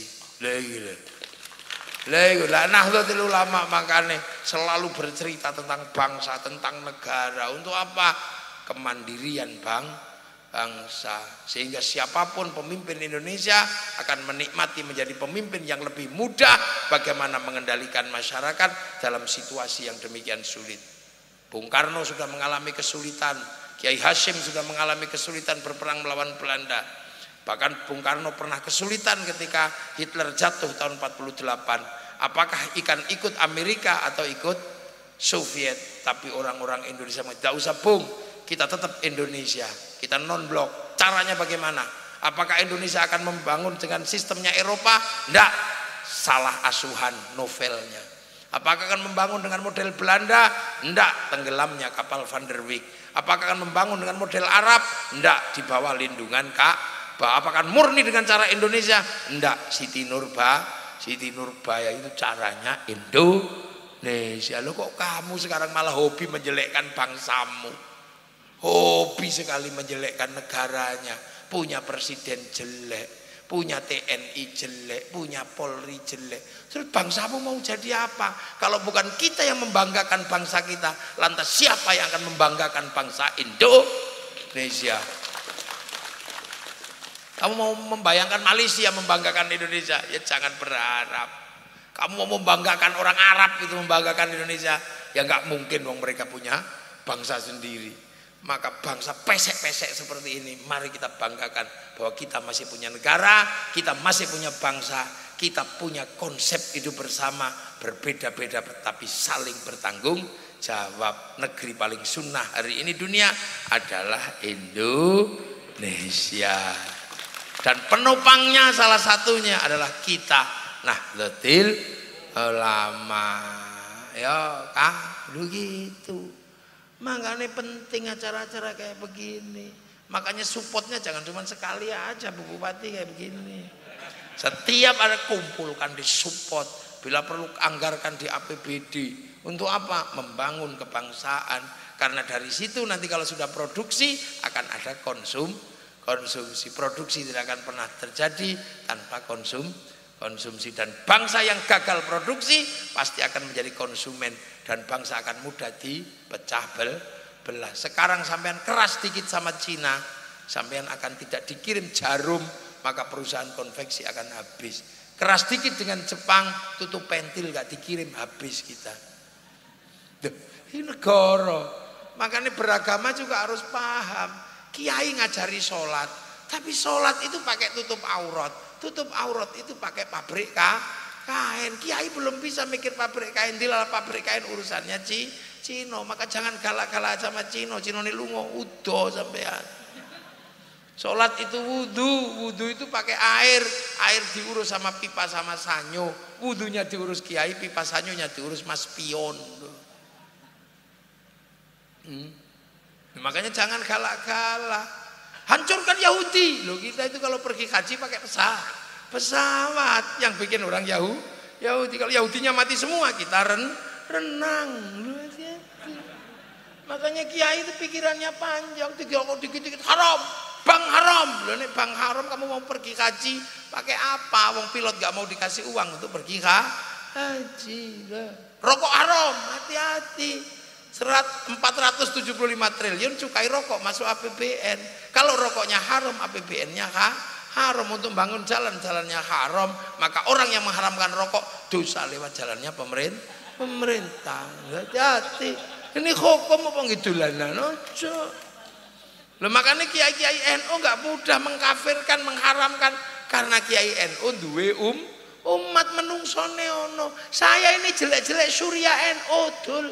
Nahdlatul Ulama makanya selalu bercerita tentang bangsa, tentang negara. Untuk apa? Kemandirian bangsa, sehingga siapapun pemimpin Indonesia akan menikmati menjadi pemimpin yang lebih mudah bagaimana mengendalikan masyarakat dalam situasi yang demikian sulit. Bung Karno sudah mengalami kesulitan, Kiai Hashim sudah mengalami kesulitan berperang melawan Belanda. Bahkan Bung Karno pernah kesulitan ketika Hitler jatuh tahun 48. Apakah ikut Amerika atau ikut Soviet? Tapi orang-orang Indonesia tidak usah Bung, kita tetap Indonesia, kita non-blok. Caranya bagaimana? Apakah Indonesia akan membangun dengan sistemnya Eropa? Tidak, salah asuhan novelnya. Apakah akan membangun dengan model Belanda? Tidak, tenggelamnya kapal Van der Wijk. Apakah akan membangun dengan model Arab? Tidak, di bawah lindungan Ka'bah. Apakah murni dengan cara Indonesia? Tidak, Siti Nurbaya itu caranya Indonesia. Loh, kok kamu sekarang malah hobi menjelekkan bangsamu? Hobi sekali menjelekkan negaranya. Punya presiden jelek, punya TNI jelek, punya Polri jelek. Terus bangsamu mau jadi apa? Kalau bukan kita yang membanggakan bangsa kita, lantas siapa yang akan membanggakan bangsa Indonesia? Kamu mau membayangkan Malaysia membanggakan Indonesia? Ya jangan berharap. Kamu mau membanggakan orang Arab itu membanggakan Indonesia? Ya nggak mungkin, dong, mereka punya bangsa sendiri. Maka bangsa pesek-pesek seperti ini, mari kita banggakan bahwa kita masih punya negara, kita masih punya bangsa, kita punya konsep hidup bersama, berbeda-beda tapi saling bertanggung Jawab, negeri paling sunnah hari ini dunia adalah Indonesia. Dan penopangnya salah satunya adalah kita. Nahdlatul Ulama. Ya kah, begitu. Makanya penting acara-acara kayak begini. Makanya supportnya jangan cuma sekali aja Bu Bupati kayak begini. Setiap ada kumpulkan di support. Bila perlu anggarkan di APBD. Untuk apa? Membangun kebangsaan. Karena dari situ nanti kalau sudah produksi akan ada konsumsi. Produksi tidak akan pernah terjadi tanpa konsumsi. Dan bangsa yang gagal produksi pasti akan menjadi konsumen. Dan bangsa akan mudah dipecah belah. Sekarang sampean keras dikit sama Cina, sampean akan tidak dikirim jarum, maka perusahaan konveksi akan habis. Keras dikit dengan Jepang, tutup pentil gak dikirim, habis kita. Ini negara. Makanya beragama juga harus paham. Kiai ngajari sholat, tapi sholat itu pakai tutup aurat. Tutup aurat itu pakai pabrik kain. Kiai belum bisa mikir pabrik kain, dilala pabrik kain urusannya Cino. Maka jangan galak-galak sama Cino. Cino ini lungo udo sampean. Sholat itu wudhu itu pakai air diurus sama pipa sama sanyo. Wudhunya diurus kiai, pipa sanyonya diurus mas pion. Makanya jangan galak-galak. Hancurkan Yahudi. Loh, kita itu kalau pergi haji pakai pesawat. Yang bikin orang Yahudi. Kalau Yahudinya mati semua, kita renang. Makanya kiai itu pikirannya panjang. Dikit-dikit haram. Bang haram. Loh, nih bang haram kamu mau pergi haji pakai apa? Wong pilot gak mau dikasih uang untuk pergi haji. Rokok haram, hati-hati. 475 triliun cukai rokok masuk APBN. Kalau rokoknya haram, APBN-nya haram. Untuk bangun jalan-jalannya haram, maka orang yang mengharamkan rokok dosa lewat jalannya pemerintah. Hati-hati. Ini hukum apa ngidulanan ojo. Loh, makanya kiai-kiai NU nggak mudah mengkafirkan, mengharamkan, karena kiai NU duwe umat menungsone ono. Saya ini jelek-jelek Surya NU dul.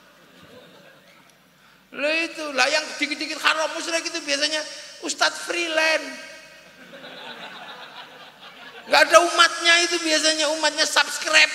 Loh itu lah yang dikit-dikit haram musyrik itu biasanya Ustadz freelance. Nggak ada umatnya itu biasanya, umatnya subscribe.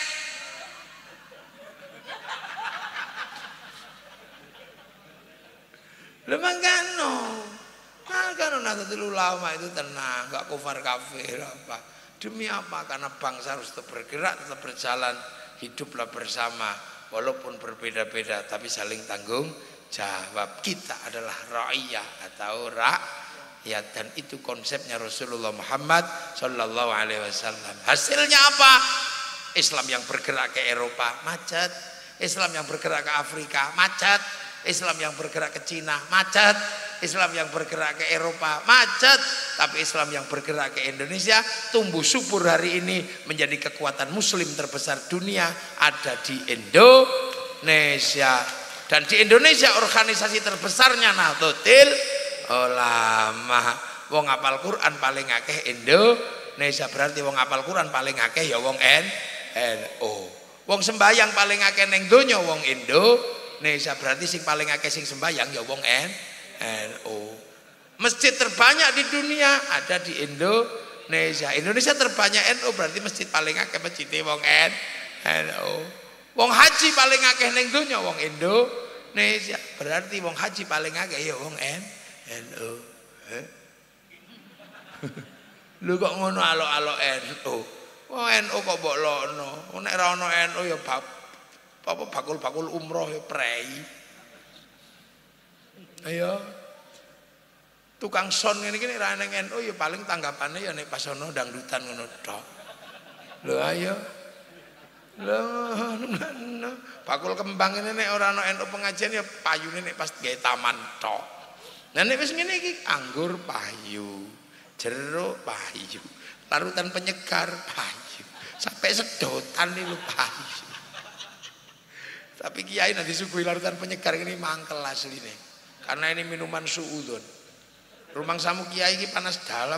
Makanya Nahdlatul Ulama itu tenang, nggak kufar kafir apa. Demi apa? Karena bangsa harus tetap bergerak, tetap berjalan, hiduplah bersama, walaupun berbeda-beda, tapi saling tanggung jawab. Kita adalah ra'iyah atau rakyat, dan itu konsepnya Rasulullah Muhammad Sallallahu Alaihi Wasallam. Hasilnya apa? Islam yang bergerak ke Eropa macet, Islam yang bergerak ke Afrika macet, Islam yang bergerak ke Cina macet, Islam yang bergerak ke Eropa macet, tapi Islam yang bergerak ke Indonesia tumbuh subur hari ini menjadi kekuatan muslim terbesar dunia ada di Indonesia. Dan di Indonesia organisasi terbesarnya Nahdlatul Ulama. Wong apal Quran paling akeh Indonesia, berarti wong apal Quran paling akeh ya wong NU. Wong sembayang paling akeh ning donya wong Indonesia, berarti sing paling akeh sing sembayang ya wong NU. Masjid terbanyak di dunia ada di Indonesia. Indonesia terbanyak NU, berarti masjid paling akeh masjid wong NU. Wong haji paling akeh ning donya wong Indonesia, berarti wong haji paling akeh ya wong NU. Lu kok ngono alok-alok NU? Wong NU kok mbok lokno. Nek ra ono NU ya bakul-bakul umroh ya prei. Ayo. Tukang son ngene iki nek ra nang NU ya paling tanggapane ya nek pas ono dangdutan ngono tok. Lho ayo. Lho bakul kembang ini nek ora ana NU pengajian ya payune nek pas gawe taman tok. Nah nek wis ngene iki anggur payu, jeruk payu, larutan penyegar payu, sampai sedotan niku payu. Tapi kiai nanti disuguhi larutan penyegar ini mangkel asline. Karena ini minuman suudon. Rumang samu kiai ini panas dalam.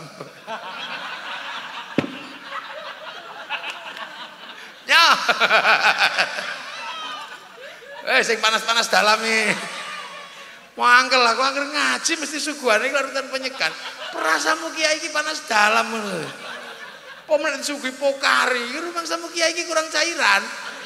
Ya. Sing panas-panas dalami. Wangkel aku angger ngaji mesti suguhane larutan penyegat. Perasamu kiai iki panas dalam ngono. Pemen sugih pokari, rumangsamu kiai iki kurang cairan.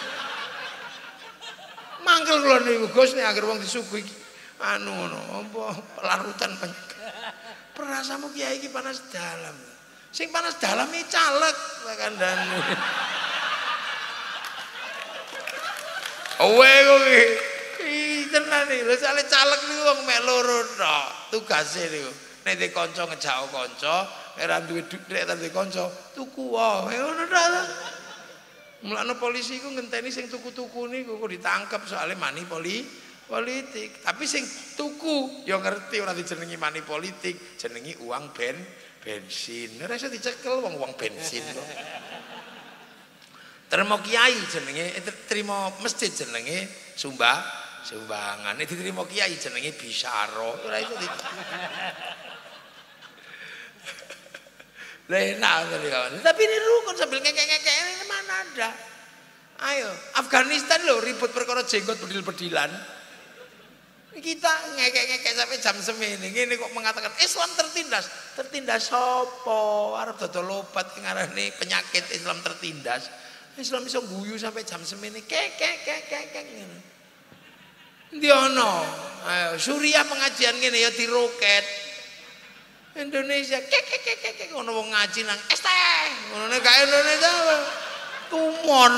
Mangkel kula niku Gus nek angger wong disuguhi anu ngono, apa larutan penyegat. Perasamu kiai iki panas dalam. Sing panas dalam iki caleg kandhane. Owe kuwi. Tenan iki lho sale caleg niku wong mek loro tok tugase niku. Nek dhe kanca ngejak kanca, ora duwe dhuwit ta dhe kanca, tuku wae ngono ta. Mulane polisi iku ngenteni sing tuku-tuku niku kok ditangkep soalnya money politik. Tapi sing tuku ya ngerti ora dijenengi money politik, jenengi uang bensin. Ora iso dicekel wong bensin kok. Terima kiai jenenge, terima masjid jenenge sumbangan. Nek diterima kiai jenenge bisyaro. Ora iso enak kali. Tapi ini rukun sambil ngekek-ngekek ini mana ada. Ayo, Afghanistan loh ribut perkara jenggot bedil-bedilan. Kita ngekek-ngekek sampai jam semini. Ini kok mengatakan Islam tertindas. Tertindas sopo? Arab dodol obat ngarani penyakit Islam tertindas. Islam iso guyu sampai jam semini. Kek ngene. Ndi ono? Ayo, Suriah pengajian ngene ya diroket. Indonesia kek ngono wong ngaji nang es teh ngono gak Indonesia tumon.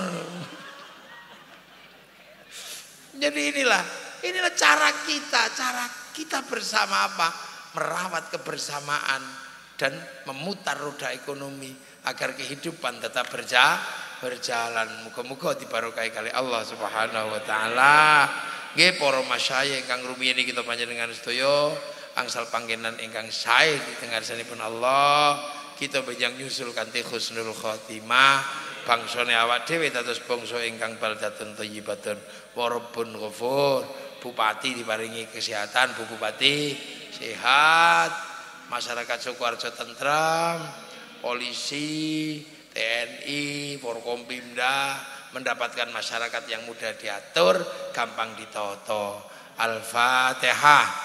Jadi inilah cara kita bersama apa merawat kebersamaan dan memutar roda ekonomi agar kehidupan tetap berjalan. Muga-muga dibarokahi kali Allah Subhanahu wa taala. Nggih para masyayikh ingkang rumiyin kita panjenengan sedaya angsal panggenan ingkang sae ditengarsanipun Allah, kita bejang nyusul kanthi husnul khotimah, bangsane awak dhewe dados bangsa ingkang baldatun thayyibatun wa rabbun ghafur. Bupati diparingi kesehatan, Bu Bupati sehat, masyarakat Sukoharjo tentram, polisi, TNI, Forkompimda mendapatkan masyarakat yang mudah diatur, gampang ditoto. Al-Fatihah.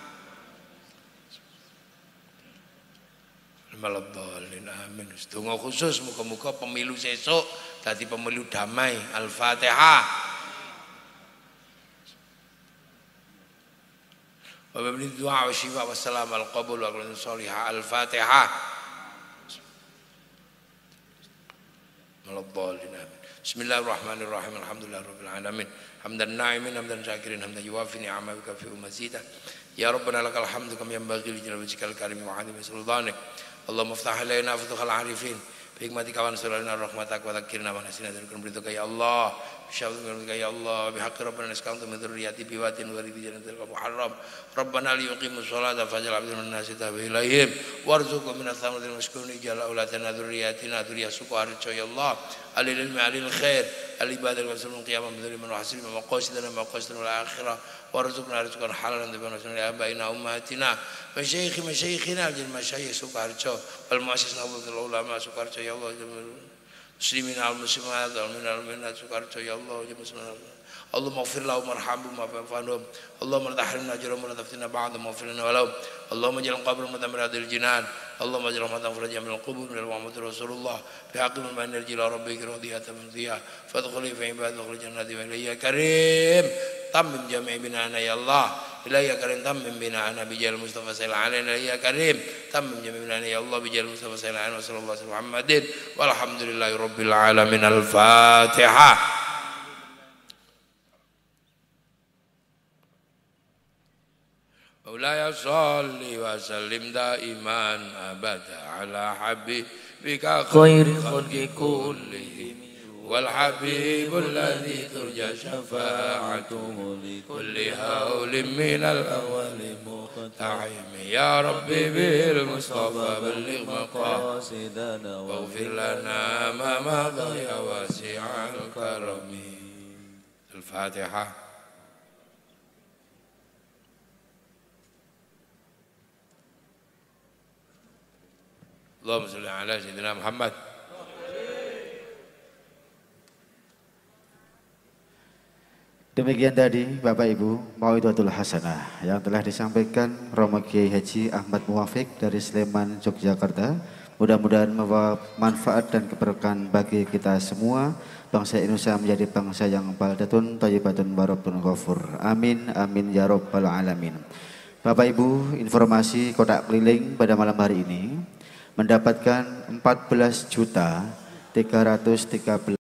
Maladhalin amin. Sedonga khusus muga-muga pemilu sesuk dadi pemilu damai. Al-Fatihah. Wa bi du'a wa syifa wa salam al qabul wa qul salihah. Al-Fatihah. Maladhalin amin. Bismillahirrahmanirrahim. Alhamdulillahirabbil alamin. Hamdan na'imin hamdan syakirin hamdan yuwafi ni'amaka fi mazidah. Ya Rabbana lakal hamdu kama yanbaghi li jalali wajhikal karim wa 'azimi sultanik. Allahumma ftah alaina futuhal arifin bi hikmatika wa ansurna rahmatak wa dzakkirna wa nasina dzikran berituka ya Allah bisyauqika ya Allah bihaqqi rabbana naskantu min dzurriyyati biwatin wa ridhi jannatil muharram rabbana liyuqimus sholata faj'al abdana nasita wa ilayhim warzuqhum min ath-thamaratil mashkurina jalla aulatana dzurriyyatina dzurriyyah Sukoharjo ya Allah alil ilmi alil khair al ibadah wa sallallahu qiyamah bi dzulmin wa hasibina wa qasidana wal akhirah warzuqna rizqan halalan tayyiban wa abaina ummatina masyayikhina al masyayikh Sukoharjo wal muassis Nahdlatul Ulama Sukoharjo ya Allah muslimin al muslimat al minat Sukoharjo ya Allah Allahumma ighfir lahum warhamhum wa'fu Allahumma la tahrimna ajrahum wa la taftina ba'dahum waghfir lana wa lahum Allahumma ij'al qabrahum mutamarradil jinan Allahumma ij'al rahmatan farajam min al-qubur min Muhammad Rasulullah bihaqqi man narji ila rabbika radiyatan mardiyah fadkhuli fi ibadil jannati wa ilayya karim tammim jami' binana ya Allah ilayya karim tammim binana bijal Mustafa sallallahu alaihi ya karim tammim jami' binana ya Allah bijal Mustafa sallallahu alaihi wa sallallahu alaihi Muhammadin walhamdulillahi rabbil alamin. Al-Fatihah. Maulaya sholli wa sallim daiman abada ala habibika khairi khalqi kullihim wal habibul ladzi turja syafa'atuhu li kulli haulin minal awwali muqta'im ya rabbi bil mustafa balligh maqasidana waghfir lana ma madha ya wasi'al karami. Al-Fatihah. Allahumma shalli ala sayyidina Muhammad. Demikian tadi Bapak Ibu Mau'izatul Hasanah yang telah disampaikan Romo Kiai Haji Ahmad Muwafiq dari Sleman, Yogyakarta. Mudah-mudahan membawa manfaat dan keberkahan bagi kita semua. Bangsa Indonesia menjadi bangsa yang baldatun thayyibatun barakatun ghafur. Amin amin ya rabbal alamin. Bapak Ibu, informasi kotak keliling pada malam hari ini mendapatkan 14.313